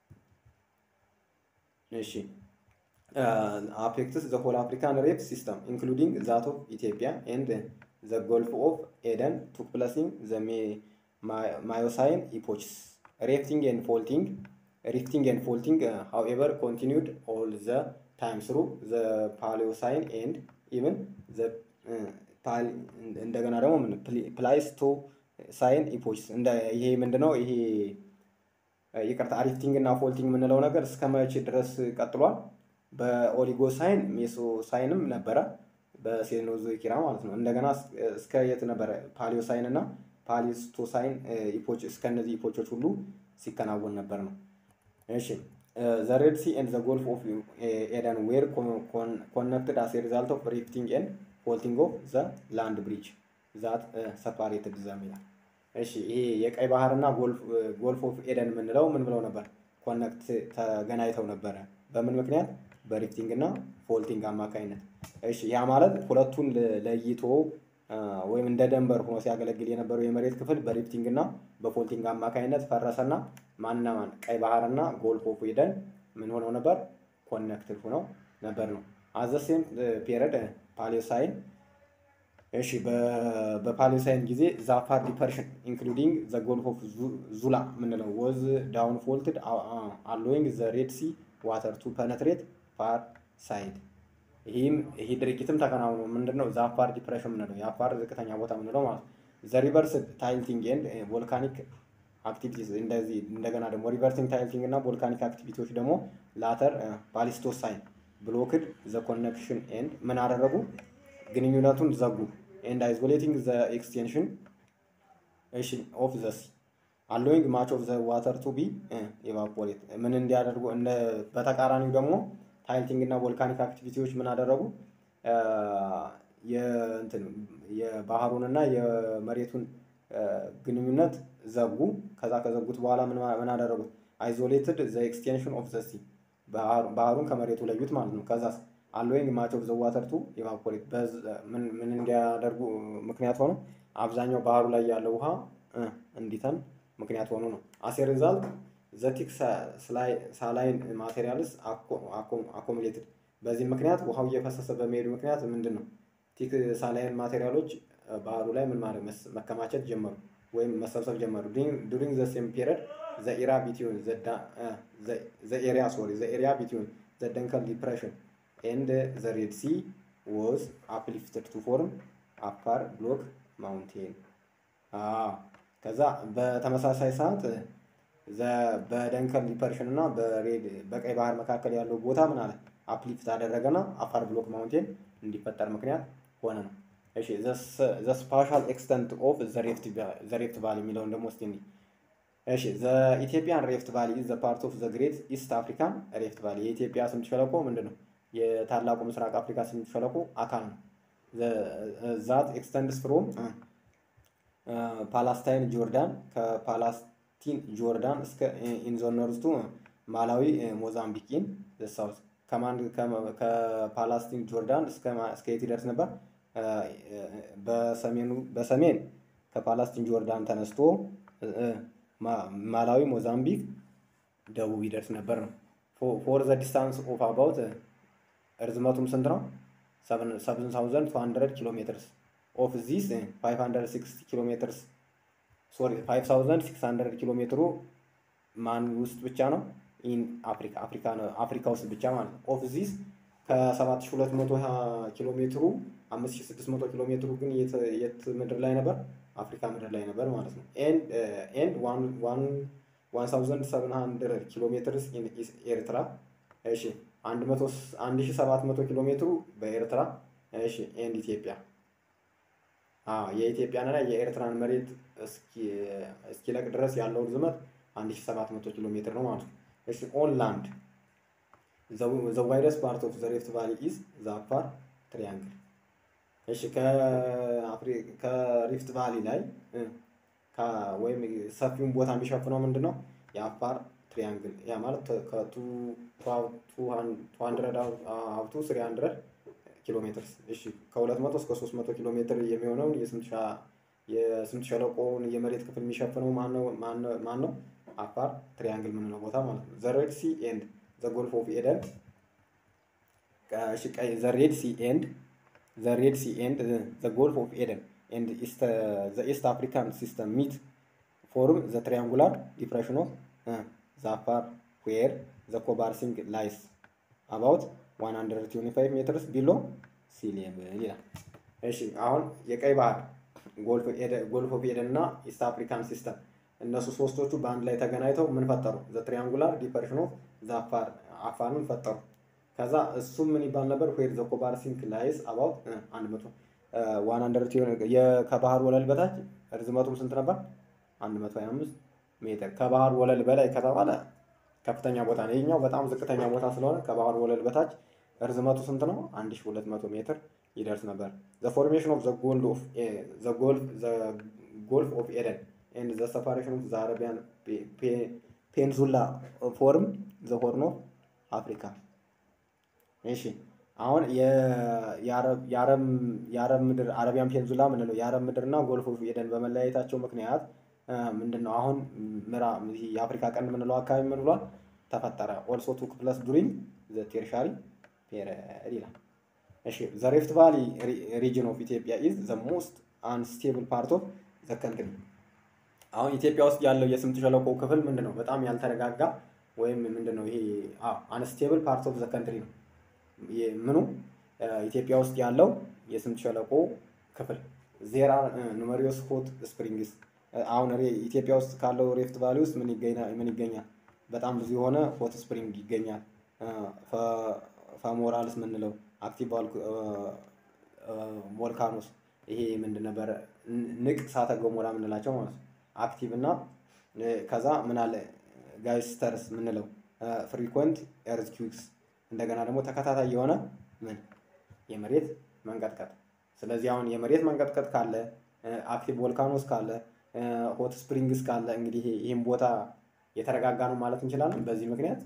እሺ uh, affects the whole African rift system including that of Ethiopia and the Gulf of Aden took place in the Miocene epochs. Rifting and faulting rifting and faulting uh, however continued all the time through the Paleocene and even the uh, እንደገና ደግሞ ምን ፕላይስቶ ሳይን ኢፖችስ እንደ ይሄ ምንድነው? ይሄ ይቅርታ ሪፍቲንግ እና ፎልቲንግ የምንለው ነገር እስከ መቼ ድረስ ቀጥሏል? በኦሊጎ ሳይን ሜሶ ሳይንም ነበረ በሴኖዞይክ ኢራ ማለት ነው። እንደገና እስከ የት ነበረ? ፓሊዮ ሳይን እና ፓሊስቶ ሳይን ኢፖች እስከ እነዚህ ኢፖቾች ሁሉ ሲከናወን ነበር ነው። እሺ the Red Sea and the Gulf of Aden were connected as a result of rifting and faulting of the land bridge that uh, separated them ይላል። እሺ ይሄ የቀይ ባህርና ጎልፍ ጎልፍ ኦፍ ኤደን የምንለው ምን ብለው ነበር? ኮኔክት ተገናኝተው ነበረ። በምን ምክንያት? በሪፍቲንግ እና ፎልቲንግ አማካኝነት። እሺ ያ ማለት ሁለቱን ለይቶ ወይም እንደ ደንበር ሆኖ ሲያገለግል የነበረው የመሬት ክፍል በሪፍቲንግ እና በፎልቲንግ አማካኝነት ፈረሰና ማንና ማን? ቀይ ባህርና ጎልፍ ኦፍ ኤደን ምን ሆነው ነበር? ኮኔክትድ ሆነው ነበር ነው። አት ዘ ሴም ፔሪድ ፓሌሳይን እሺ በፓሌሳይን ጊዜ ዛፋር ዲፐርሽን ኢንክሉዲንግ ዘ ጎልፍ ኦፍ ዙላ ምንለው ወዝ ዳውን ፎልትድ አሎይንግ ዘ ሬድ ሲ ዋተር ቱ ፔኔትሬት ፋር ሳይድ። ይህም ይሄ ድርጊትም ተከናውኖ ምንድነው? ዛፋር ዲፕሬሽን ምንለው የአፋር ዝቅተኛ ቦታ ምንለው ማለት ዘ ሪቨርስ ታይልቲንግ ኤንድ ቮልካኒክ አክቲቪቲስ እንደዚህ እንደገና ደግሞ ሪቨርሲንግ ታይልቲንግ እና ቮልካኒክ አክቲቪቲዎች ደግሞ ላተር ፓሊስቶሳይን ብሎክድ ዘ ኮኔክሽን ኤንድ ምን አደረጉ? ግንኙነቱን ዘጉ። ኤንድ አይዞሌቲንግ ዘ ኤክስቴንሽን እሺ ኦፍ ዘ ሲ አሎዊንግ ማች ኦፍ ዘ ዋተር ቱ ቢ ኢቫፖሬት ምን እንዲያደርጉ እንደ በተቃራኒው ደግሞ ታይልቲንግ እና ቮልካኒክ አክቲቪቲዎች ምን አደረጉ? የእንትን የባህሩንና የመሬቱን ግንኙነት ዘጉ። ከዛ ከዘጉት በኋላ ምን ምን አደረጉት? አይዞሌትድ ዘ ኤክስቴንሽን ኦፍ ዘ ሲ ባህሩን ከመሬቱ ለዩት ማለት ነው። ከዛ አሎይንግ ማች ኦፍ ዘ ዋተር ቱ ኢቫፖሬት ምን ምን እንዲያደርጉ ምክንያት ሆኖ አብዛኛው ባህሩ ላይ ያለው ውሃ እንዲተን ምክንያት ሆኖ ነው። አስ ኤ ሪዛልት ዘ ቲክ ሳላይን ማቴሪያልስ አኮሙሌትድ በዚህ ምክንያት ውሃው እየፈሰሰ በመሄዱ ምክንያት ምንድን ነው ቲክ ሳላይን ማቴሪያሎች ባህሩ ላይ ምን ማለት መከማቸት ጀመሩ ወይም መሰብሰብ ጀመሩ። ዱሪንግ ዘ ሴም ፒሪየድ ዘ ኤሪያ ቢትዊን ዘ ኤሪያ ሶሪ ዘ ኤሪያ ቢትዊን ዘ ደንከል ዲፕሬሽን ኤንድ ዘ ሬድ ሲ ዋዝ አፕሊፍትድ ቱ ፎርም አፓር ብሎክ ማውንቴን። ከዛ በተመሳሳይ ሰዓት በደንከል ዲፕሬሽን እና በሬድ በቀይ ባህር መካከል ያለው ቦታ ምን አለ አፕሊፍት አደረገና አፋር ብሎክ ማውንቴን እንዲፈጠር ምክንያት ሆነ ነው። እሺ ዘ ስፓሻል ኤክስተንት ኦፍ ዘ ሬፍት ቫሊ የሚለውን ደግሞ እስቲ እንዲ እሺ ዘ ኢትዮጵያን ሬፍት ቫሊ ኢዝ ዘ ፓርት ኦፍ ዘ ግሬት ኢስት አፍሪካን ሬፍት ቫሊ የኢትዮጵያ ስምጥ ሸለቆ ምንድነው? የታላቁ ምስራቅ አፍሪካ ስምጥ ሸለቆ አካል ነው። ዛት ኤክስተንድስ ፍሮም ፓላስታይን ጆርዳን ከፓላስቲን ጆርዳን እስከ ኢንዞነርስቱ ማላዊ ሞዛምቢክ ኢን ዘ ሳውዝ ከማን ከፓላስቲን ጆርዳን እስከ እስከ የት ይደርስ ነበር? በሰሜኑ በሰሜን ከፓላስቲን ጆርዳን ተነስቶ ማላዊ ሞዛምቢክ ደቡብ ይደርስ ነበር ነው። ፎር ዘ ዲስታንስ ኦፍ አባውት እርዝመቱም ስንት ነው? ሰቨን ታውዘንድ ቱ ሀንድረድ ኪሎ ሜትርስ ኦፍ ዚስ ፋይቭ ሀንድረድ ሲክስቲ ኪሎ ሜትርስ ሶሪ ፋይቭ ታውዘንድ ሲክስ ሀንድረድ ኪሎ ሜትሩ ማን ውስጥ ብቻ ነው? ኢን አፍሪካ አፍሪካ ነው አፍሪካ ውስጥ ብቻ ማለት ነው። ኦፍ ዚስ ከሰባት ሺህ ሁለት መቶ ኪሎ ሜትሩ አምስት ሺህ ስድስት መቶ ኪሎ ሜትሩ ግን የት ምድር ላይ ነበር? አፍሪካ ምድር ላይ ነበር ማለት ነው። ኤንድ ኤንድ ዋን ታውዘንድ ሰቨን ሀንድረድ ኪሎ ሜትርስ ኢን ኤርትራ። እሺ አንድ ሺህ ሰባት መቶ ኪሎ ሜትሩ በኤርትራ። እሺ ኤንድ ኢትዮጵያ አዎ የኢትዮጵያንና የኤርትራን መሬት እስኪ እስኪለቅ ድረስ ያለው ርዝመት አንድ ሺህ ሰባት መቶ ኪሎ ሜትር ነው ማለት ነው። እሺ ኦን ላንድ ዘ ዋይደስት ፓርት ኦፍ ዘ ሬፍት ቫሊ ኢዝ ዘ አፋር ትሪያንግል። እሺ ከሪፍት ቫሊ ላይ ወይም ሰፊውን ቦታ የሚሸፍነው ምንድነው? የአፋር ትሪያንግል ያ ማለት ከቱ ሀንድረድ አፕ ቱ ስሪ ሀንድረድ ኪሎ ሜትርስ። እሺ ከሁለት መቶ እስከ ሶስት መቶ ኪሎ ሜትር የሚሆነውን የስምጥ ሸለቆውን የመሬት ክፍል የሚሸፍነው ማነው ማነው? አፋር ትሪያንግል የምንለው ቦታ ማለት ነው። ዘ ሬድ ሲ ኤንድ ዘ ጎልፍ ኦፍ ኤደን ዘ ሬድ ሲ ኤንድ ዘ ሬድ ሲ ኤንድ ዘ ጎልፍ ኦፍ ኤደን ኤንድ ዘ ኢስት አፍሪካን ሲስተም ሚት ፎርም ዘ ትሪያንጉላር ዲፕሬሽን ኦፍ ዘ አፋር ዌር ዘ ኮባርሲንግ ላይስ አባውት ዋን ሀንድረድ ትዌንቲ ፋይቭ ሜትርስ ቢሎ ሲ ሌቭል ይላል። እሺ አሁን የቀይ ባህር ጎልፍ ኦፍ ኤደን እና ኢስት አፍሪካን ሲስተም እነሱ ሶስቶቹ በአንድ ላይ ተገናኝተው ምን ፈጠሩ? ዘ ትሪያንጉላር ዲፕሬሽን ኦፍ ዘ አፋር አፋርን ፈጠሩ። ከዛ እሱም ምን ይባል ነበር? ዌር ዘ ኮባርሲንግ ላይስ አባውት አንድ መቶ ዋን ሀንድረድ ከባህር ወለል በታች ርዝመቱም ስንት ነበር? አንድ መቶ ሀያ አምስት ሜትር። ከባህር ወለል በላይ ከተባለ ከፍተኛ ቦታ ነው። ይሄኛው በጣም ዝቅተኛ ቦታ ስለሆነ ከባህር ወለል በታች ርዝመቱ ስንት ነው? አንድ ሺህ ሁለት መቶ ሜትር ይደርስ ነበር። ዘ ፎርሜሽን ኦፍ ዘ ጎልፍ ኦፍ ዘ ጎልፍ ዘ ጎልፍ ኦፍ ኤደን ኤንድ ዘ ሰፓሬሽን ኦፍ ዘ አረቢያን ፔንዙላ ፎርም ዘ ሆርን ኦፍ አፍሪካ። እሺ አሁን የአረብ ምድር አረቢያን ፔንዙላ ምንለው የአረብ ምድርና ጎልፍ ኦፍ ኤደን በመለያየታቸው ምክንያት ምንድነው አሁን ምዕራብ የአፍሪካ ቀንድ ምንለው አካባቢ ምን ብሏል? ተፈጠረ። ኦልሶ ቱክ ፕለስ ዱሪንግ ዘ ቴርሻሪ ፔሪድ ይላል። እሺ ዘ ሬፍት ቫሊ ሪጅን ኦፍ ኢትዮጵያ ኢዝ ዘ ሞስት አንስቴብል ፓርት ኦፍ ዘ ካንትሪ። አሁን ኢትዮጵያ ውስጥ ያለው የስምጥ ሸለቆ ክፍል ምንድነው? በጣም ያልተረጋጋ ወይም ምንድነው ይሄ አዎ አንስቴብል ፓርት ኦፍ ዘ ካንትሪ ነው። ምኑ ኢትዮጵያ ውስጥ ያለው የስምጥ ሸለቆ ክፍል ዜር አር ኑመሪዮስ ሆት ስፕሪንግስ። አሁን ኢትዮጵያ ውስጥ ካለው ሬፍት ቫሊ ውስጥ ምን ይገኛል? ምን ይገኛል? በጣም ብዙ የሆነ ሆት ስፕሪንግ ይገኛል። ፋሞራልስ ምንለው አክቲቭ ቮልካኖስ ይሄ ምንድን ነበር? ንቅ እሳተ ገሞራ ምንላቸው ማለት ነው። አክቲቭ እና ከዛ ምን አለ ጋይስተርስ ምንለው ፍሪኮንት ኤርዝኩዊክስ እንደገና ደግሞ ተከታታይ የሆነ ምን የመሬት መንቀጥቀጥ። ስለዚህ አሁን የመሬት መንቀጥቀጥ ካለ አክቲቭ ቮልካኖስ ካለ ሆት ስፕሪንግስ ካለ እንግዲህ ይህም ቦታ የተረጋጋ ነው ማለት እንችላለን። በዚህ ምክንያት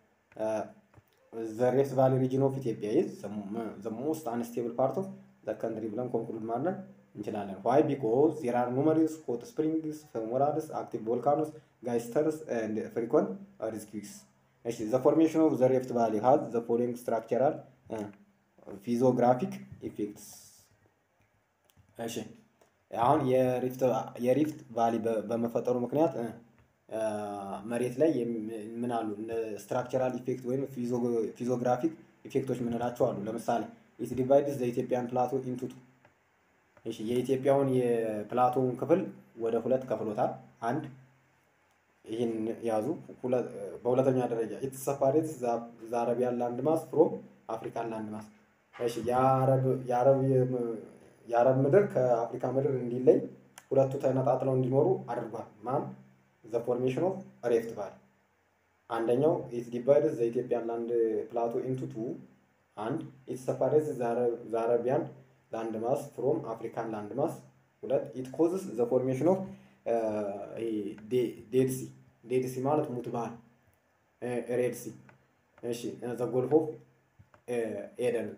ዘ ሪፍት ቫሊ ሪጅን ኦፍ ኢትዮጵያ ኢዝ ዘ ሞስት አንስቴብል ፓርት ኦፍ ዘ ካንትሪ ብለን ኮንክሉድ ማድረግ እንችላለን። ዋይ ቢኮዝ ዜር አር ኑመሪየስ ሆት ስፕሪንግስ ፌሞራልስ አክቲቭ ቮልካኖስ ጋይስተርስ ኤንድ ፍሪኮንት እርዝኩዊክስ። እሺ ዘ ፎርሜሽን ኦፍ ዘ ሪፍት ቫሊ ሃዝ ዘ ፎሎዊንግ ስትራክቸራል ፊዚዮግራፊክ ኢፌክትስ። እሺ አሁን የሪፍት ቫሊ በመፈጠሩ ምክንያት መሬት ላይ ምን አሉ ስትራክቸራል ኢፌክት ወይም ፊዚዮግራፊክ ኢፌክቶች ምንላቸው አሉ። ለምሳሌ ኢት ዲቫይድስ ዘ ኢትዮጵያን ፕላቶ ኢንቱ ቱ። እሺ የኢትዮጵያውን የፕላቶውን ክፍል ወደ ሁለት ከፍሎታል። አንድ ይህን ያዙ። በሁለተኛ ደረጃ ኢት ሰፓሬትስ ዘ አረቢያን ላንድ ማስ ፍሮም አፍሪካን ላንድ ማስ። እሺ የአረብ የአረብ የአረብ ምድር ከአፍሪካ ምድር እንዲለይ ሁለቱ ተነጣጥለው እንዲኖሩ አድርጓል። ማን ዘ ፎርሜሽን ኦፍ ሪፍት ቫሊ። አንደኛው ኢት ዲቫይድስ ዘ ኢትዮጵያን ላንድ ፕላቶ ኢንቱ ቱ አንድ ኢት ሰፓሬትስ ዘ አረቢያን ላንድ ማስ ፍሮም አፍሪካን ላንድ ማስ ሁለት ኢት ኮዝስ ዘ ፎርሜሽን ኦፍ ዴድ ሲ። ዴድ ሲ ማለት ሙት ባህር፣ ሬድ ሲ። እሺ ዘ ጎልፍ ኦፍ ኤደን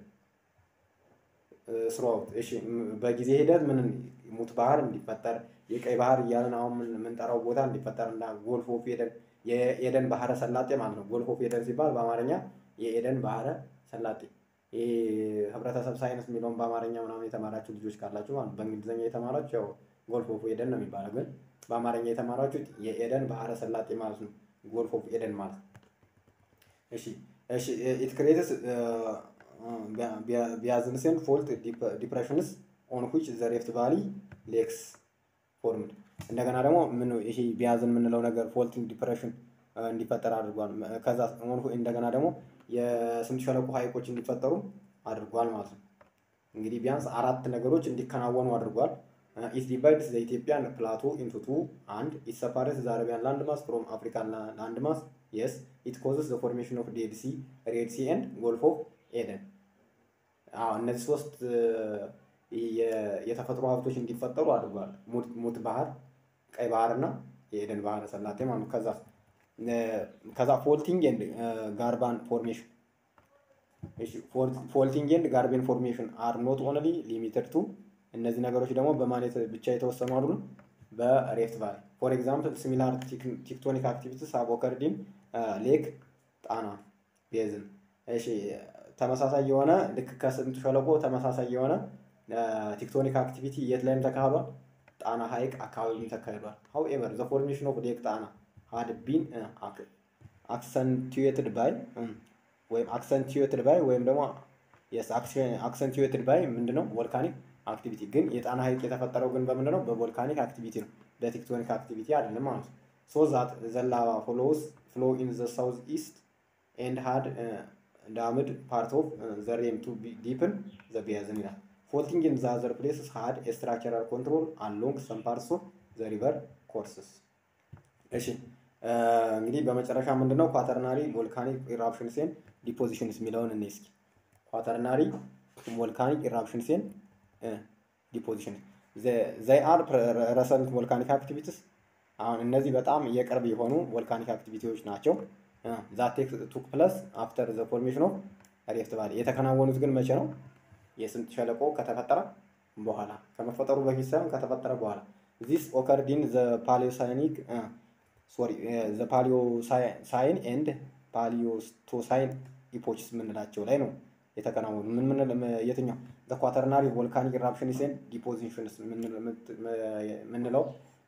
ስሮት። እሺ በጊዜ ሂደት ምን ሙት ባህር እንዲፈጠር የቀይ ባህር እያለን አሁን የምንጠራው ቦታ እንዲፈጠር እና ጎልፍ ኦፍ ኤደን የኤደን ባህረ ሰላጤ ማለት ነው። ጎልፍ ኦፍ ኤደን ሲባል በአማርኛ የኤደን ባህረ ሰላጤ። ይሄ ህብረተሰብ ሳይንስ የሚለውን በአማርኛ ምናምን የተማራችሁ ልጆች ካላችሁ ማለት በእንግሊዝኛ የተማራችሁ ያው ጎልፍ ኦፍ ኤደን ነው የሚባለው፣ ግን በአማርኛ የተማራችሁት የኤደን ባህረ ሰላጤ ማለት ነው። ጎልፍ ኦፍ ኤደን ማለት እሺ እሺ ኢት ክሬትስ ቢያዝንስን ፎልት ዲፕሬሽንስ ኦን ዊች ዘ ሪፍት ቫሊ ሌክስ ፎርምድ። እንደገና ደግሞ ምን ይሄ ቢያዝን የምንለው ነገር ፎልቲንግ ዲፕሬሽን እንዲፈጠር አድርጓል። ከዛ እንደገና ደግሞ የስምጥ ሸለቆ ሀይቆች እንዲፈጠሩ አድርጓል ማለት ነው። እንግዲህ ቢያንስ አራት ነገሮች እንዲከናወኑ አድርጓል። ኢት ዲቫይድስ ዘ ኢትዮጵያን ፕላቶ ኢንቱ ቱ አንድ ኢት ሰፓሬትስ ዘ አረቢያን ላንድ ማስ ፍሮም አፍሪካን ላንድ ማስ የስ ኢት ኮዝስ ዘ ፎርሜሽን ኦፍ ዴድ ሲ ሬድ ሲ ኤንድ ጎልፍ ኦፍ ኤደን። አዎ እነዚህ ሶስት የተፈጥሮ ሀብቶች እንዲፈጠሩ አድርጓል። ሙት ባህር፣ ቀይ ባህር እና የኤደን ባህረ ሰላጤ ማለት ነው። ከዛ ከዛ ፎልቲንግ ኤንድ ጋርባን ፎርሜሽን። እሺ ፎልቲንግ ኤንድ ጋርቤን ፎርሜሽን አር ኖት ኦንሊ ሊሚትድ ቱ። እነዚህ ነገሮች ደግሞ በማለት ብቻ የተወሰኑ አይደሉም በሪፍት ቫሊ። ፎር ኤግዛምፕል ሲሚላር ቴክቶኒክ አክቲቪቲስ ሃቭ ኦከርድ ኢን ሌክ ጣና ቤዝን። እሺ ተመሳሳይ የሆነ ልክ ከስምጥ ሸለቆ ተመሳሳይ የሆነ ቴክቶኒክ አክቲቪቲ የት ላይም ተካሂዷል? ጣና ሐይቅ አካባቢም ተካሂዷል። ሃውኤቨር ዘ ፎርሜሽን ኦፍ ሌክ ጣና had been accentuated by ወይም accentuated by ወይም ደግሞ yes accentuated by ምንድነው ቮልካኒክ አክቲቪቲ። ግን የጣና ሐይቅ የተፈጠረው ግን በምንድነው? በቮልካኒክ አክቲቪቲ ነው፣ በቴክቶኒክ አክቲቪቲ አይደለም ማለት ነው። so that the lava flows flow in the south east and had uh, damaged part of uh, the rim to be deepen the basin ይላል። faulting in the other places had a structural control along some parts of the river courses። እሺ እንግዲህ በመጨረሻ ምንድነው ኳተርናሪ ቮልካኒክ ኢራፕሽንስ ኤንድ ዲፖዚሽንስ የሚለውን እኔ እስኪ ኳተርናሪ ቮልካኒክ ኢራፕሽንስ ኤንድ ዲፖዚሽን ዘይ አር ረሰንት ቮልካኒክ አክቲቪቲስ። አሁን እነዚህ በጣም የቅርብ የሆኑ ቮልካኒክ አክቲቪቲዎች ናቸው። ዛት ቱክ ፕለስ አፍተር ዘ ፎርሜሽን ኦፍ ሪፍት ቫሊ። የተከናወኑት ግን መቼ ነው? የስምጥ ሸለቆ ከተፈጠረ በኋላ፣ ከመፈጠሩ በፊት ሳይሆን ከተፈጠረ በኋላ። ዚስ ኦከርድ ኢን ዘ ፓሊዮሳይኒክ ሶሪ ዘ ፓሊዮሳይን ኤንድ ፓሊዮስቶሳይን ኢፖችስ የምንላቸው ላይ ነው የተከናወኑ። ምን ምን የትኛው ዘ ኳተርናሪ ቮልካኒክ ኢራፕሽንስ ኤንድ ዲፖዚሽንስ የምንለው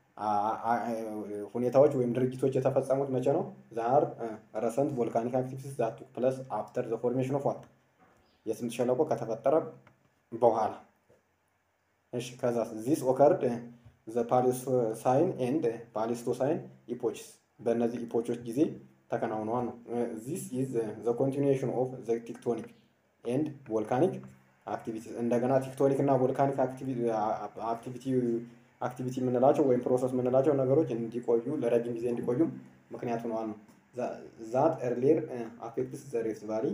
ሁኔታዎች ወይም ድርጊቶች የተፈጸሙት መቼ ነው? ዛር ረሰንት ቮልካኒክ አክቲቪቲስ ዛት ቱክ ፕለስ አፍተር ዘ ፎርሜሽን ኦፍ ዋት የስምጥ ሸለቆ ከተፈጠረ በኋላ። እሺ ከዛ ዚስ ኦከርድ ዘ ፓሊዮሳይን ኤንድ ፓሊዮስቶሳይን ኢፖችስ በእነዚህ ኢፖቾች ጊዜ ተከናውነዋል ነው። ዚስ ኢዝ ዘ ኮንቲኒዌሽን ኦፍ ዘ ቴክቶኒክ ኤንድ ቮልካኒክ አክቲቪቲ። እንደገና ቴክቶኒክ እና ቮልካኒክ አክቲቪቲ አክቲቪቲ የምንላቸው ወይም ፕሮሰስ የምንላቸው ነገሮች እንዲቆዩ ለረጅም ጊዜ እንዲቆዩ ምክንያት ሆነዋል ነው። ዛት ኤርሊየር አፌክትስ ዘ ሪፍት ቫሊ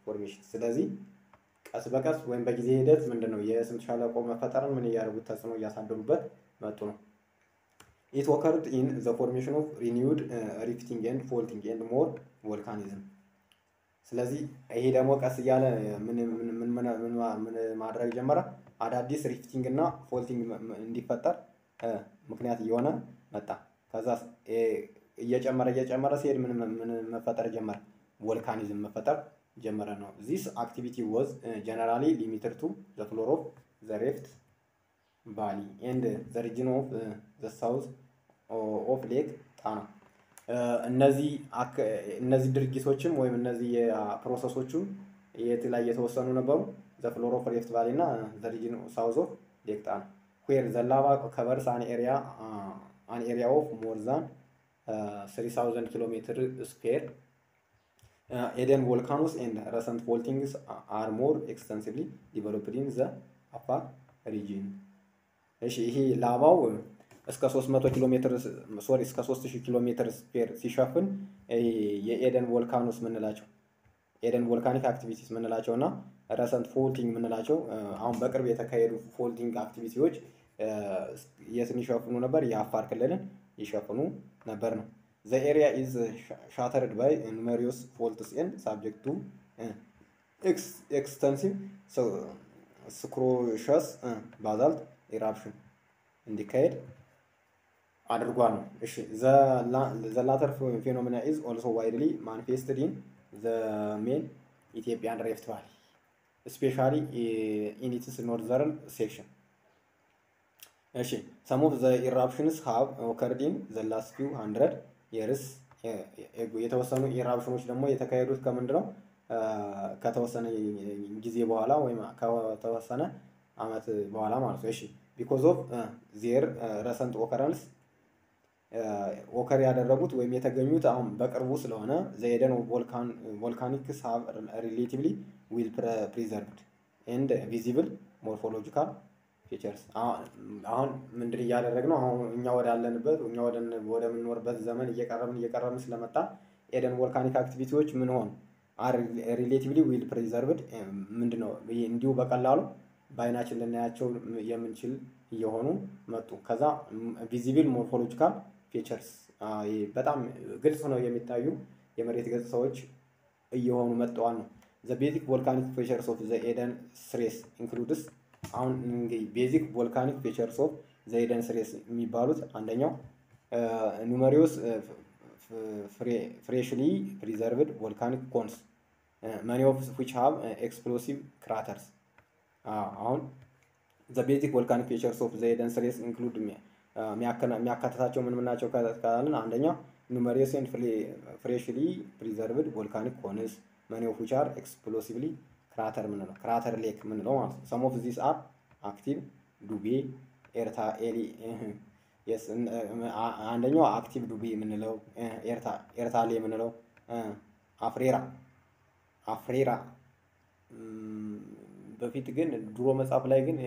ፎርሜሽን። ስለዚህ ቀስ በቀስ ወይም በጊዜ ሂደት ምንድነው የስምጥ ሸለቆ መፈጠርን ምን እያደረጉት ተጽዕኖ እያሳደሩበት መጡ ነው። ኢት ኦከርድ ኢን ዘ ፎርሜሽን ኦፍ ሪኒውድ ሪፍቲንግ ኤንድ ፎልቲንግ ኤንድ ሞር ቮልካኒዝም። ስለዚህ ይሄ ደግሞ ቀስ እያለ ምን ምን ምን ማድረግ ጀመረ? አዳዲስ ሪፍቲንግ እና ፎልቲንግ እንዲፈጠር ምክንያት እየሆነ መጣ። ከዛ እየጨመረ እየጨመረ ሲሄድ ምን ምን መፈጠር ጀመረ? ቮልካኒዝም መፈጠር ጀመረ ነው። ዚስ አክቲቪቲ ዋዝ ጀነራሊ ሊሚትድ ቱ ዘ ፍሎር ኦፍ ዘ ሪፍት ቫሊ ኤንድ ዘ ሪጅን ኦፍ ዘ ሳውዝ ኦፍ ሌክ ጣና። እነዚህ እነዚህ ድርጊቶችም ወይም እነዚህ ፕሮሰሶቹም የት ላይ የተወሰኑ ነበሩ? ዘ ፍሎር ኦፍ ሪፍት ቫሊ እና ዘ ሪጅን ሳውዝ ኦፍ ሌክ ጣና ዌር ዘ ላቫ ከቨርስ አን ኤሪያ አን ኤሪያ ኦፍ ሞር ዛን three thousand ኪሎሜትር ስኩዌር። ኤደን ቮልካኖስ ኤንድ ረሰንት ፎልቲንግስ አር ሞር ኤክስተንሲቭሊ ዲቨሎፕድ ኢን ዘ አፋር ሪጅን። እሺ ይሄ ላቫው እስከ ሶስት መቶ ኪሎ ሜትር ሶሪ እስከ ሶስት ሺህ ኪሎ ሜትር ስኩዌር ሲሸፍን የኤደን ቮልካኖስ ምንላቸው ኤደን ቮልካኒክ አክቲቪቲስ ምንላቸው እና ረሰንት ፎልቲንግ ምንላቸው አሁን በቅርብ የተካሄዱ ፎልቲንግ አክቲቪቲዎች የትን ይሸፍኑ ነበር? የአፋር ክልልን ይሸፍኑ ነበር ነው። ዘ ኤሪያ ኢዝ ሻተርድ ባይ ኑሜሪየስ ፎልትስ ኤንድ ሳብጀክት ቱ ኤክስተንሲቭ ስክሮሸስ ባዛልት ኢራፕሽን እንዲካሄድ አድርጓል ነው። እሺ ዘ ላተር ፌኖሜና ኢዝ ኦልሶ ዋይድሊ ማኒፌስትድ ኢን ዘ ሜን ኢትዮጵያን ሪፍት ቫሊ ስፔሻሊ ኢን ኢትስ ኖርዘርን ሴክሽን። እሺ some of the eruptions have occurred in the last few hundred years። የተወሰኑ ኢራፕሽኖች ደግሞ የተካሄዱት ከምንድነው ከተወሰነ ጊዜ በኋላ ወይም ከተወሰነ አመት በኋላ ማለት ነው። እሺ because of their recent occurrence ኦከር ያደረጉት ወይም የተገኙት አሁን በቅርቡ ስለሆነ the Eden volcanics have relatively well preserved and visible morphological ፊቸርስ። አሁን ምንድን እያደረግነው አሁን እኛ ወዳለንበት እኛ ወደ ወደምንኖርበት ዘመን እየቀረብን እየቀረብን ስለመጣ ኤደን ቮልካኒክ አክቲቪቲዎች ምን ሆኑ? አር ሪሌቲቭሊ ዊል ፕሪዘርቭድ ምንድነው እንዲሁ በቀላሉ በአይናችን ልናያቸው የምንችል እየሆኑ መጡ። ከዛ ቪዚብል ሞርፎሎጂካል ፊቸርስ በጣም ግልጽ ነው የሚታዩ የመሬት ገጽታዎች እየሆኑ መጥተዋል ነው። ዘ ቤዚክ ቮልካኒክ ፊቸርስ ኦፍ ዘ ኤደን ስሬስ ኢንክሉድስ አሁን እንግዲህ ቤዚክ ቮልካኒክ ፊቸርስ ኦፍ ዘ ኤደን ስሬስ የሚባሉት አንደኛው ኑሜሪየስ ፍሬሽሊ ፕሪዘርቭድ ቮልካኒክ ኮንስ መኒ ኦፍ ዊች ሃቭ ኤክስፕሎሲቭ ክራተርስ። አሁን ዘ ቤዚክ ቮልካኒክ ፊቸርስ ኦፍ ዘ ኤደን ስሬስ ኢንክሉድ የሚያካትታቸው ምን ምን ናቸው ካልን አንደኛው ኑሜሪየስ ኤንድ ፍሬሽሊ ፕሪዘርቭድ ቮልካኒክ ኮንስ መኒ ኦፍ ዊች አር ኤክስፕሎሲቭሊ ክራተር ምንለው ክራተር ሌክ ምንለው ማለት ነው። ሰም ኦፍ ዚስ አር አክቲቭ ዱቤ ኤርታ ኤሊ የስ አንደኛው አክቲቭ ዱቤ ምንለው ኤርታ ኤርታሌ ምንለው አፍሬራ አፍሬራ በፊት ግን ድሮ መጽሐፍ ላይ ግን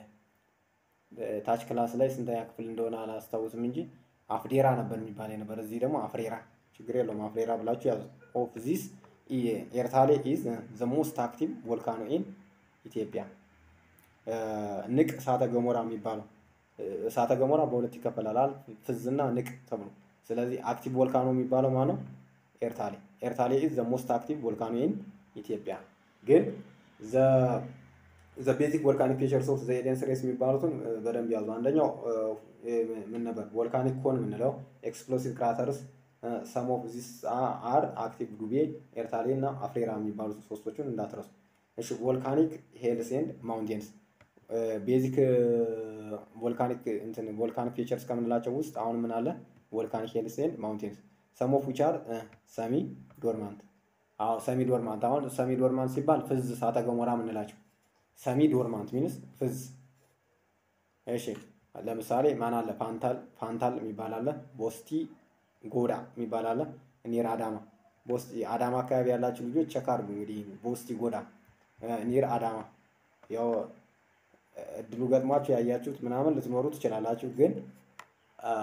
ታች ክላስ ላይ ስንተኛ ክፍል እንደሆነ አላስታውስም እንጂ አፍዴራ ነበር የሚባል ነበር። እዚህ ደግሞ አፍሬራ ችግር የለውም አፍሬራ ብላችሁ ያዙ። ኦፍ ዚስ ኤርታሌ ኢዝ ዘ ሞስት አክቲቭ ቮልካኖ ኢን ኢትዮጵያ። ንቅ እሳተ ገሞራ የሚባለው እሳተ ገሞራ በሁለት ይከፈላል፣ ፍዝና ንቅ ተብሎ። ስለዚህ አክቲቭ ቮልካኖ የሚባለው ማለት ነው ኤርታሌ ኤርታሌ ኢዝ ዘ ሞስት አክቲቭ ቮልካኖ ኢን ኢትዮጵያ። ግን ዘ ዘ ቤዚክ ቮልካኒክ ፊቸርስ ኦፍ ዘ ኤደን ስሬስ የሚባሉትን በደንብ ያዙ። አንደኛው ምን ነበር? ቮልካኒክ ኮን የምንለው ኤክስፕሎሲቭ ክራተርስ ሰም ኦፍ ዚስ አር አክቲቭ ዱቤ ኤርታሌ እና አፍሬራ የሚባሉት ሶስቶቹን እንዳትረሱ። እሺ ቮልካኒክ ሄልስ ኤንድ ማውንቴንስ ቤዚክ ቮልካኒክ እንትን ቮልካኒክ ፊቸርስ ከምንላቸው ውስጥ አሁን ምን አለ? ቮልካኒክ ሄልስ ኤንድ ማውንቴንስ ሰም ኦፍ ዊች አር ሰሚ ዶርማንት። አዎ ሰሚ ዶርማንት። አሁን ሰሚ ዶርማንት ሲባል ፍዝ እሳተ ገሞራ የምንላቸው ሰሚ ዶርማንት ሚንስ ፍዝ። እሺ ለምሳሌ ማን አለ? ፋንታል ፋንታል የሚባል አለ። ቦስቲ ጎዳ የሚባል አለ። ኒር አዳማ ቦስቲ አዳማ አካባቢ ያላችሁ ልጆች ቼክ አድርጉ እንግዲህ ቦስቲ ጎዳ ኒር አዳማ። ያው እድሉ ገጥሟችሁ ያያችሁት ምናምን ልትኖሩ ትችላላችሁ፣ ግን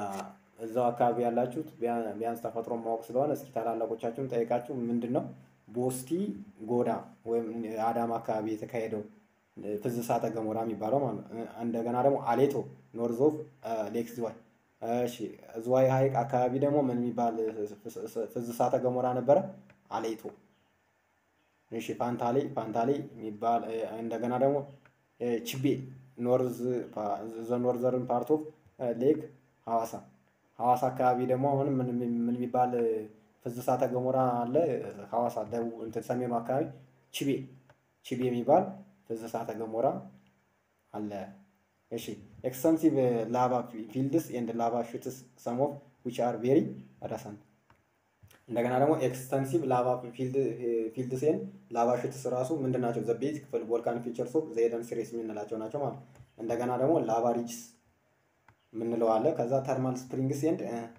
እዛው አካባቢ ያላችሁት ቢያንስ ተፈጥሮ ማወቅ ስለሆነ እስኪ ታላላቆቻችሁን ጠይቃችሁ ምንድነው ቦስቲ ጎዳ ወይም አዳማ አካባቢ የተካሄደው ፍዝ እሳተ ገሞራ የሚባለው ማለት ነው። እንደገና ደግሞ አሌቶ ኖርዝ ኦፍ ሌክ ዝዋይ። እሺ ዝዋይ ሐይቅ አካባቢ ደግሞ ምን የሚባል ፍዝ እሳተ ገሞራ ነበረ? አሌቶ። እሺ ፋንታሌ ፋንታሌ የሚባል እንደገና ደግሞ ቺቤ ኖርዝ ዘ ኖርዘርን ፓርት ኦፍ ሌክ ሐዋሳ። ሐዋሳ አካባቢ ደግሞ አሁን ምን ምን የሚባል ፍዝ እሳተ ገሞራ አለ? ሐዋሳ ደቡብ እንትን ሰሜኑ አካባቢ ቺቤ ቺቤ የሚባል ፍዝ እሳተ ገሞራ አለ። እሺ ኤክስተንሲቭ ላቫ ፊልድስ ኤንድ ላቫ ሹትስ ሰም ኦፍ ዊች አር ቬሪ ረሰንት። እንደገና ደግሞ ኤክስተንሲቭ ላቫ ፊልድስ ኤንድ ላቫ ሹትስ ራሱ ምንድን ናቸው? ዘ ቤዚክ ቮልካን ፊቸርስ ኦፍ ዘ ኤደን ሲሪስ የምንላቸው ናቸው ማለት። እንደገና ደግሞ ላቫ ሪጅስ የምንለው አለ። ከዛ ተርማል ስፕሪንግስ ኤንድ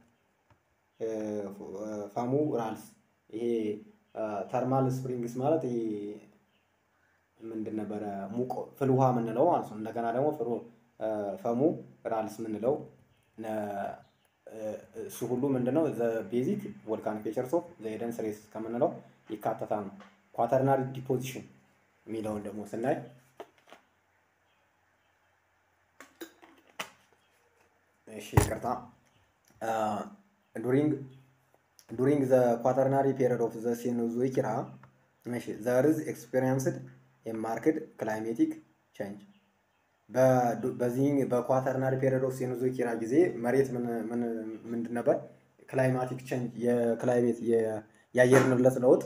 ፋሙ ራልስ። ይሄ ተርማል ስፕሪንግስ ማለት ይሄ ምንድን ነበረ? ሙቅ ፍል ውሃ የምንለው ማለት ነው። እንደገና ደግሞ ፍሩ ፈሙ ራልስ የምንለው እሱ ሁሉ ምንድነው? ዘ ቤዚክ ቮልካን ፊቸርስ ኦፍ ዘ ኤደን ሲሪስ ከምንለው ይካተታል ነው። ኳተርናሪ ዲፖዚሽን የሚለውን ደግሞ ስናይ እሺ ይቅርታ ዱሪንግ ዱሪንግ ዘ ኳተርናሪ ፔሪድ ኦፍ ዘ ሴኖዞይክ ኢራ እሺ ዘ እርዝ ኤክስፔሪየንስድ የማርክድ ክላይሜቲክ ቼንጅ። በዚህ በኳተርናሪ ፔሪድ ኦፍ ሴኖዞይክ ኢራ ጊዜ መሬት ምን ምን ምንድን ነበር? ክላይማቲክ ቼንጅ የክላይሜት የአየር ንብረት ለውጥ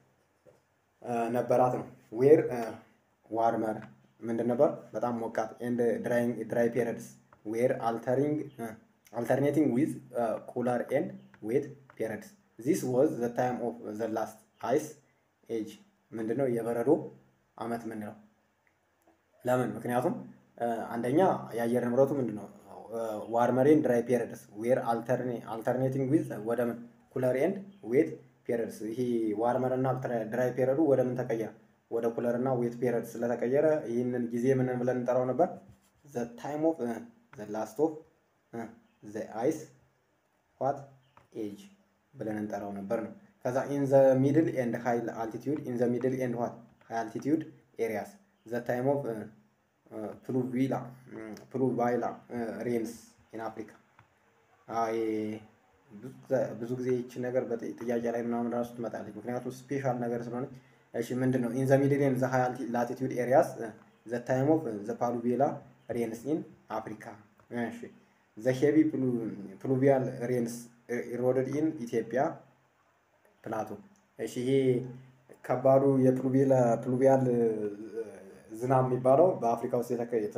ነበራት ነው። ዌር ዋርመር ምንድን ነበር? በጣም ሞቃት ኤንድ ድራይንግ ድራይ ፔሪድስ ዌር አልተሪንግ alternating with uh, cooler and wet periods. This was the time of the last ice age. ምንድነው የበረዶ አመት ምንለው? ለምን? ምክንያቱም አንደኛ የአየር ንብረቱ ምንድነው ዋርመር ኤንድ ድራይ ፔሪድስ ዌር አልተርኔቲንግ ዊዝ ወደ ምን ኩለር ኤንድ ዌት ፔሪድስ። ይሄ ዋርመር እና ድራይ ፔሪዱ ወደ ምን ተቀየረ? ወደ ኩለር እና ዌት ፔሪድ ስለተቀየረ ይህንን ጊዜ ምን ብለን እንጠራው ነበር? the time of uh, the last of uh, the ice what age ብለን እንጠራው ነበር ነው። ከዛ in the middle and high altitude in the middle and what high altitude areas the time of uh, uh, pluvial um, pluvial uh, rains in Africa። አይ ብዙ ጊዜ ይቺ ነገር በጥያቄ ላይ ምናምን ራሱ ትመጣለች፣ ምክንያቱም ስፔሻል ነገር ስለሆነ። እሺ ምንድነው in the middle and the high latitude areas uh, the time of uh, the pluvial rains in Africa። እሺ the heavy pluvial rains eroded in Ethiopia plateau። እሺ ይሄ ከባዱ የፕሉቪያል ፕሉቪያል ዝናብ የሚባለው በአፍሪካ ውስጥ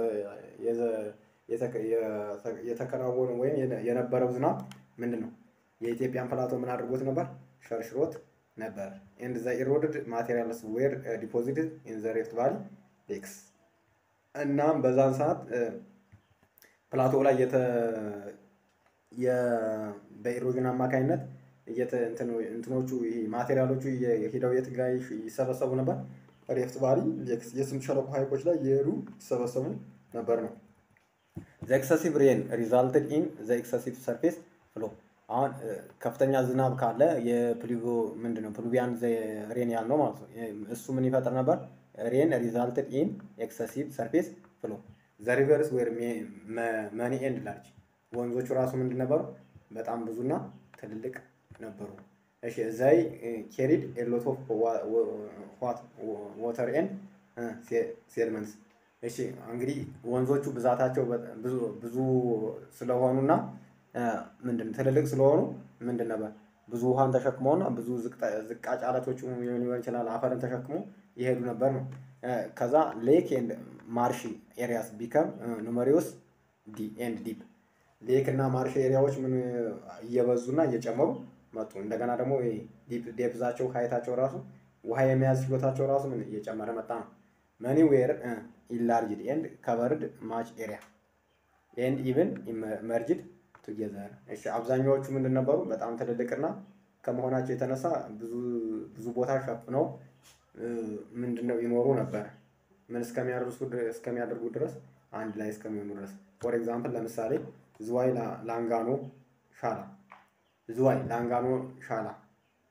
የተከናወነ ወይም የነበረው ዝናብ ምንድን ነው? የኢትዮጵያን ፕላቶ ምን አድርጎት ነበር? ሸርሽሮት ነበር። and the eroded materials were uh, deposited in the Rift Valley lakes። እናም በዛን ሰዓት ፕላቶ ላይ የተ በኢሮዥን አማካኝነት እንትኖቹ ይሄ ማቴሪያሎቹ የሄደው የት ጋር ይሰበሰቡ ነበር? ሪፍት ቫሊ ሌክስ የስምጥ ሸለቆ ሐይቆች ላይ የሄዱ ይሰበሰቡ ነበር ነው። the excessive rain resulted in the excessive surface flow። አሁን ከፍተኛ ዝናብ ካለ የፕሉቪዮ ምንድነው ፕሉቪያን ሬን ያልነው ማለት ነው። እሱ ምን ይፈጥር ነበር? rain resulted in excessive surface flow። the rivers were many and large። ወንዞቹ ራሱ ምንድን ነበሩ? በጣም ብዙና ትልልቅ ነበሩ። እሺ they carried a lot of what water and sediments። እሺ እንግዲህ ወንዞቹ ብዛታቸው ብዙ ብዙ ስለሆኑና ምንድን ትልልቅ ስለሆኑ ምንድን ነበር? ብዙ ውሃን ተሸክመውና ብዙ ዝቃጭ አለቶች ሊሆን ይችላል አፈርን ተሸክሞ ይሄዱ ነበር ነው። ከዛ ሌክ ኤንድ ማርሽ ኤሪያስ ቢከም ኑመሪዮስ ዲ ኤንድ ዲፕ። ሌክ እና ማርሽ ኤሪያዎች ምን እየበዙና እየጨመሩ መጡ። እንደገና ደግሞ ዲፕ ዴፕዛቸው ሀይታቸው ራሱ ውሃ የመያዝ ችሎታቸው ራሱ ምን እየጨመረ መጣ ነው። መኒ ዌር ኢንላርጅድ ኤንድ ከቨርድ ማች ኤሪያ ኤንድ ኢቭን መርጅድ ቱጌዘር። እሺ አብዛኛዎቹ ምንድን ነበሩ? በጣም ትልልቅና ከመሆናቸው የተነሳ ብዙ ብዙ ቦታ ሸፍነው ምንድነው ይኖሩ ነበር። ምን እስከሚያደርሱ እስከሚያደርጉ ድረስ አንድ ላይ እስከሚሆኑ ድረስ። ፎር ኤግዛምፕል ለምሳሌ ዝዋይ ላንጋኖ ሻላ ዝዋይ ላንጋኖ ሻላ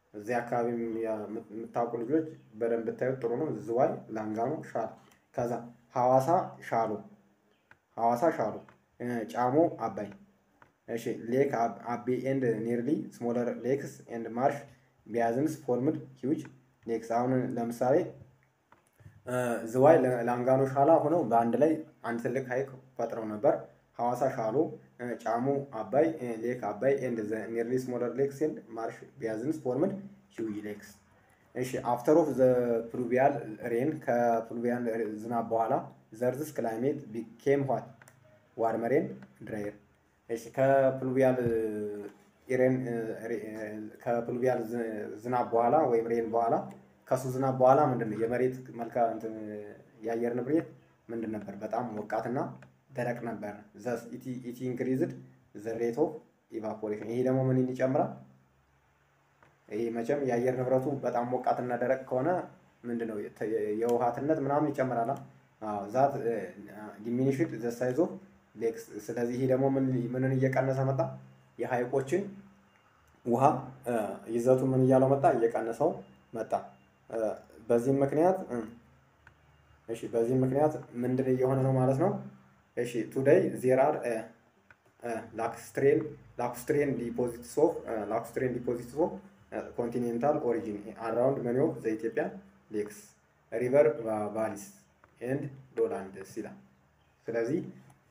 እዚህ አካባቢ የምታውቁ ልጆች በደንብ ብታዩት ጥሩ ነው። ዝዋይ፣ ላንጋኖ፣ ሻሎ። ከዛ ሐዋሳ ሻሎ፣ ሐዋሳ ሻሎ፣ ጫሞ አባይ። እሺ ሌክ አቤ ኤንድ ኒርሊ ስሞለር ሌክስ ኤንድ ማርሽ ቢያዝንስ ፎርምድ ሂውጅ ሌክስ። አሁን ለምሳሌ ዝዋይ ላንጋኖ ሻላ ሆነው በአንድ ላይ አንድ ትልቅ ሀይቅ ፈጥረው ነበር። ሐዋሳ ሻሎ፣ ጫሞ አባይ ሌክ አባይ ኤንድ ዘ ኒርሊ ስሞለር ሌክስ ኤንድ ማርሽ ቢያዝንስ ፎርምድ ሂውጅ ሌክስ። እሺ አፍተር ኦፍ ዘ ፕሉቪያል ሬን ከፕሉቪያል ዝናብ በኋላ ዘርዝስ ክላይሜት ቢኬም ዋት ዋርመር ኤንድ ድራየር። እሺ ከፕሉቪያል ኢሬን ከፕሉቪያል ዝናብ በኋላ ወይም ሬን በኋላ ከሱ ዝናብ በኋላ ምንድነው የመሬት መልካ እንትን የአየር ንብረት ምንድን ነበር? በጣም ሞቃትና ደረቅ ነበር። ዘስ ኢቲ ኢቲ ኢንክሪዝድ ዘ ሬት ኦፍ ኢቫፖሬሽን። ይሄ ደግሞ ምን ይጨምራል? ይሄ መቼም የአየር ንብረቱ በጣም ሞቃትና ደረቅ ከሆነ ምንድነው የውሃትነት ምናምን ይጨምራል። አዎ ዛት ዲሚኒሽድ ዘ ሳይዝ ኦፍ ሌክስ። ስለዚህ ይሄ ደግሞ ምን ምንን እየቀነሰ መጣ? የሐይቆችን ውሃ ይዘቱ ምን እያለው መጣ? እየቀነሰው መጣ። በዚህ ምክንያት እሺ በዚህ ምክንያት ምንድን እየሆነ ነው ማለት ነው? እሺ ቱዴይ ዜር አር ላክስትሬን ላክስትሬን ዲፖዚትስ ኦፍ ላክስትሬን ዲፖዚትስ ኦፍ ኮንቲኔንታል ኦሪጂን አራውንድ መኒ ኦፍ ዘ ኢትዮጵያ ሌክስ ሪቨር ቫሊስ ኤንድ ሎላንድስ ይላል። ስለዚህ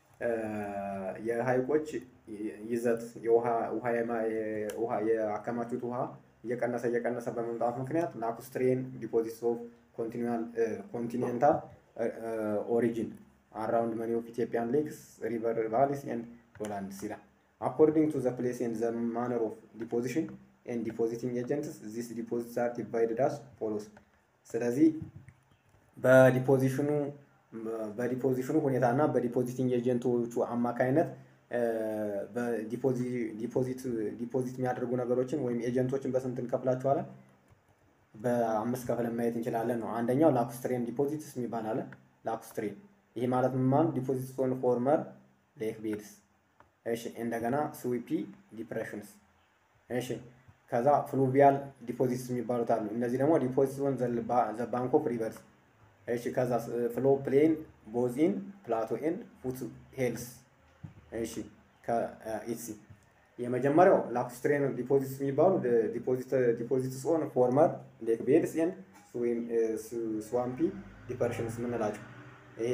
የሐይቆች ይዘት የውሃ ውሃ ውሃ የአከማቹት ውሃ እየቀነሰ እየቀነሰ በመምጣቱ ምክንያት ላኩስትሬን ዲፖዚትስ ኦፍ ኮንቲኒያል ኮንቲኔንታል ኦሪጂን አራውንድ መኒ ኦፍ ኢትዮጵያን ሌክስ ሪቨር ቫሊስ ኤንድ ሎላንድስ ይላል። አኮርዲንግ ቱ ዘ ፕሌስ ኤንድ ዘ ማነር ኦፍ ዲፖዚሽን ኤንድ ዲፖዚቲንግ ኤጀንትስ ዚስ ዲፖዚትስ አር ዲቫይድድ አስ ፎሎስ። ስለዚህ በዲፖዚሽኑ በዲፖዚሽኑ ሁኔታ እና በዲፖዚቲንግ ኤጀንቶቹ አማካይነት በዲፖዚት ዲፖዚት የሚያደርጉ ነገሮችን ወይም ኤጀንቶችን በስንት እንከፍላቸዋለን? በአምስት ከፍለን ማየት እንችላለን ነው። አንደኛው ላኩስትሬን ዲፖዚትስ የሚባል አለ። ላኩስትሬን ይሄ ማለት ምን ማለት? ዲፖዚትስ ኦን ፎርመር ሌክ ቤድስ። እሺ እንደገና ስዊፒ ዲፕሬሽንስ። እሺ ከዛ ፍሉቪያል ዲፖዚትስ የሚባሉት አሉ። እነዚህ ደግሞ ዲፖዚትስ ኦን ዘ ባንክ ኦፍ ሪቨርስ። እሺ ከዛ ፍሎ ፕሌን ቦዚን ፕላቶ ኤንድ ፉት ሄልስ። እሺ ከኢሲ የመጀመሪያው ላኩስትሬን ዲፖዚትስ የሚባሉ ዲፖዚት ዲፖዚትስ ኦን ፎርመር ሌክ ቤድስ ኤንድ ስዋምፒ ዲፐርሽንስ የምንላቸው ይሄ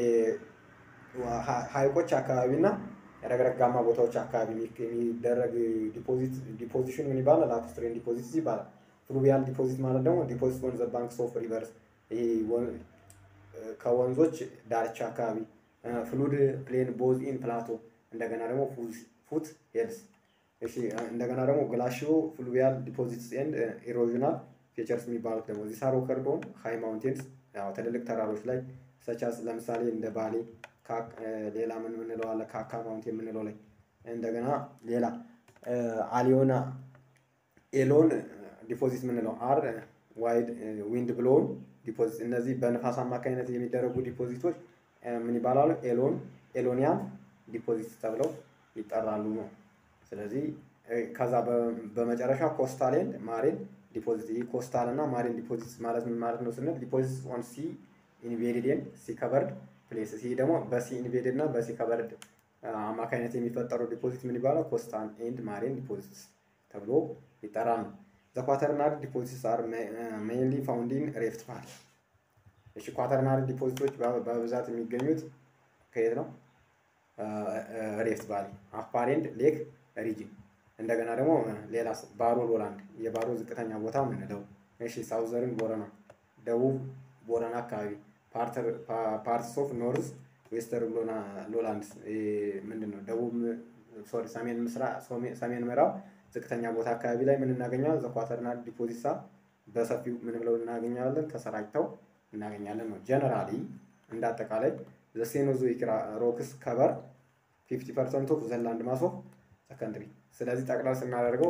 ሐይቆች አካባቢና ረግረጋማ ቦታዎች አካባቢ የሚደረግ ዲፖዚት ዲፖዚሽን ምን ይባላል? ላኩስትሬን ዲፖዚትስ ይባላል። ፍሉቪያል ዲፖዚት ማለት ደግሞ ዲፖዚት ኦን ዘ ባንክስ ኦፍ ሪቨርስ ይሄ ከወንዞች ዳርቻ አካባቢ። ፍሉድ ፕሌን ቦዝ ኢን ፕላቶ እንደገና ደግሞ ፉት ሄልስ። እሺ እንደገና ደግሞ ግላሺዮ ፍሉቪያል ዲፖዚትስ ኤንድ ኢሮዥናል ፊቸርስ የሚባሉት ደግሞ ዚስ አር ኦከርድ ኦን ሃይ ማውንቴንስ ያው ትልልቅ ተራሮች ላይ ሰቻስ ለምሳሌ እንደ ባሌ ሌላ ምን ምንለው አለ ካካ ማውንቴን የምንለው ላይ እንደገና ሌላ አሊዮና ኤሎን ዲፖዚት ምንለው አር ዋይድ ዊንድ ብሎውን ዲፖዚት። እነዚህ በንፋስ አማካኝነት የሚደረጉ ዲፖዚቶች ምን ይባላሉ? ኤሎን ኤሎኒያን ዲፖዚት ተብለው ይጠራሉ ነው። ስለዚህ ከዛ በመጨረሻ ኮስታል ኤንድ ማሪን ዲፖዚት። ይህ ኮስታል እና ማሪን ዲፖዚት ማለት ምን ማለት ነው ስንል ዲፖዚት ኦን ሲ ኢንቬድድ ኤንድ ሲ ከቨርድ ፕሌስስ። ይህ ደግሞ በሲ ኢንቬድድ እና በሲ ከቨርድ አማካኝነት የሚፈጠሩ ዲፖዚት ምን ይባላል? ኮስታል ኤንድ ማሪን ዲፖዚትስ ተብሎ ይጠራል ነው። ዘ ኳተርናሪ ዲፖዚትስ አር ሜይንሊ ፋውንድ ኢን ሬፍት ቫሊ። እሺ ኳተርናሪ ዲፖዚቶች በብዛት የሚገኙት ከየት ነው? ሬፍት ቫሊ አፋር ኤንድ ሌክ ሪጅን። እንደገና ደግሞ ሌላ ባሮ ሎላንድ የባሮ ዝቅተኛ ቦታ ምንለው። እሺ ሳውዘርን ቦረና ደቡብ ቦረና አካባቢ ፓርትስ ኦፍ ኖርዝ ዌስተርን ሎላንድስ ምንድነው? ደቡብ ሶሪ ሰሜን ምስራቅ ሰሜን ምዕራብ ዝቅተኛ ቦታ አካባቢ ላይ ምን እናገኛለን? ዘ ኳተርናሪ ዲፖዚትስ በሰፊው ምን ብለው እናገኛለን? ተሰራጭተው እናገኛለን ነው። ጀነራሊ እንደ አጠቃላይ ዘ ሴኖዞይክ ሮክስ ከቨር ፊፍቲ ፐርሰንት ኦፍ ዘ ላንድ ማስ ኦፍ ዘ ካንትሪ። ስለዚህ ጠቅላላ ስናደርገው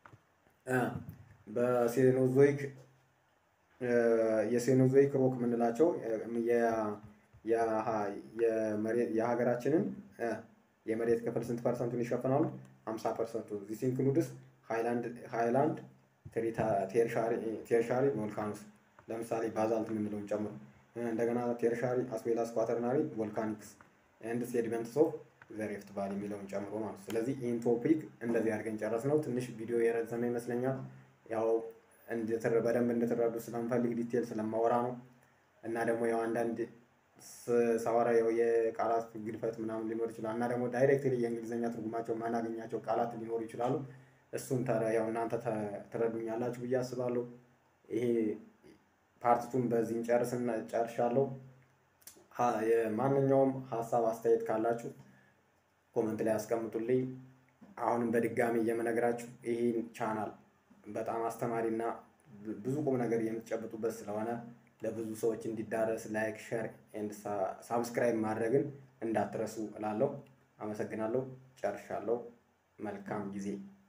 በሴኖዞይክ የሴኖዞይክ ሮክ የምንላቸው የሀገራችንን የመሬት ክፍል ስንት ፐርሰንቱን ይሸፍናሉ? ሀምሳ ፐርሰንቱ። ዚስ ኢንክሉድስ ሃይላንድ ሃይላንድ ቴርሻሪ ቴርሻሪ ቮልካኖስ ለምሳሌ ባዛልት የምንለውን ጨምሮ እንደገና ቴርሻሪ አስዌላስ ኳተርናሪ ቮልካኒክስ ኤንድ ሴዲመንትስ ኦፍ ዘ ሪፍት ቫሊ የሚለውን ጨምሮ ማለት ነው። ስለዚህ ይህን ቶፒክ እንደዚህ አድርገን ጨረስ ነው። ትንሽ ቪዲዮ የረዘመ ይመስለኛል። ያው በደንብ እንድትረዱ ስለምፈልግ ዲቴል ስለማወራ ነው። እና ደግሞ ያው አንዳንድ ሳወራ ያው የቃላት ግድፈት ምናምን ሊኖር ይችላል እና ደግሞ ዳይሬክትሊ የእንግሊዝኛ ትርጉማቸው ማናገኛቸው ቃላት ሊኖሩ ይችላሉ። እሱን ያው እናንተ ትረዱኛላችሁ ብዬ አስባለሁ። ይሄ ፓርቲቱን በዚህ ጨርስና ጨርሻለሁ። የማንኛውም ሀሳብ አስተያየት ካላችሁ ኮመንት ላይ አስቀምጡልኝ። አሁንም በድጋሚ የምነግራችሁ ይህን ቻናል በጣም አስተማሪና ብዙ ቁም ነገር የምትጨብጡበት ስለሆነ ለብዙ ሰዎች እንዲዳረስ ላይክ፣ ሼር ኤንድ ሳብስክራይብ ማድረግን እንዳትረሱ እላለሁ። አመሰግናለሁ። ጨርሻለሁ። መልካም ጊዜ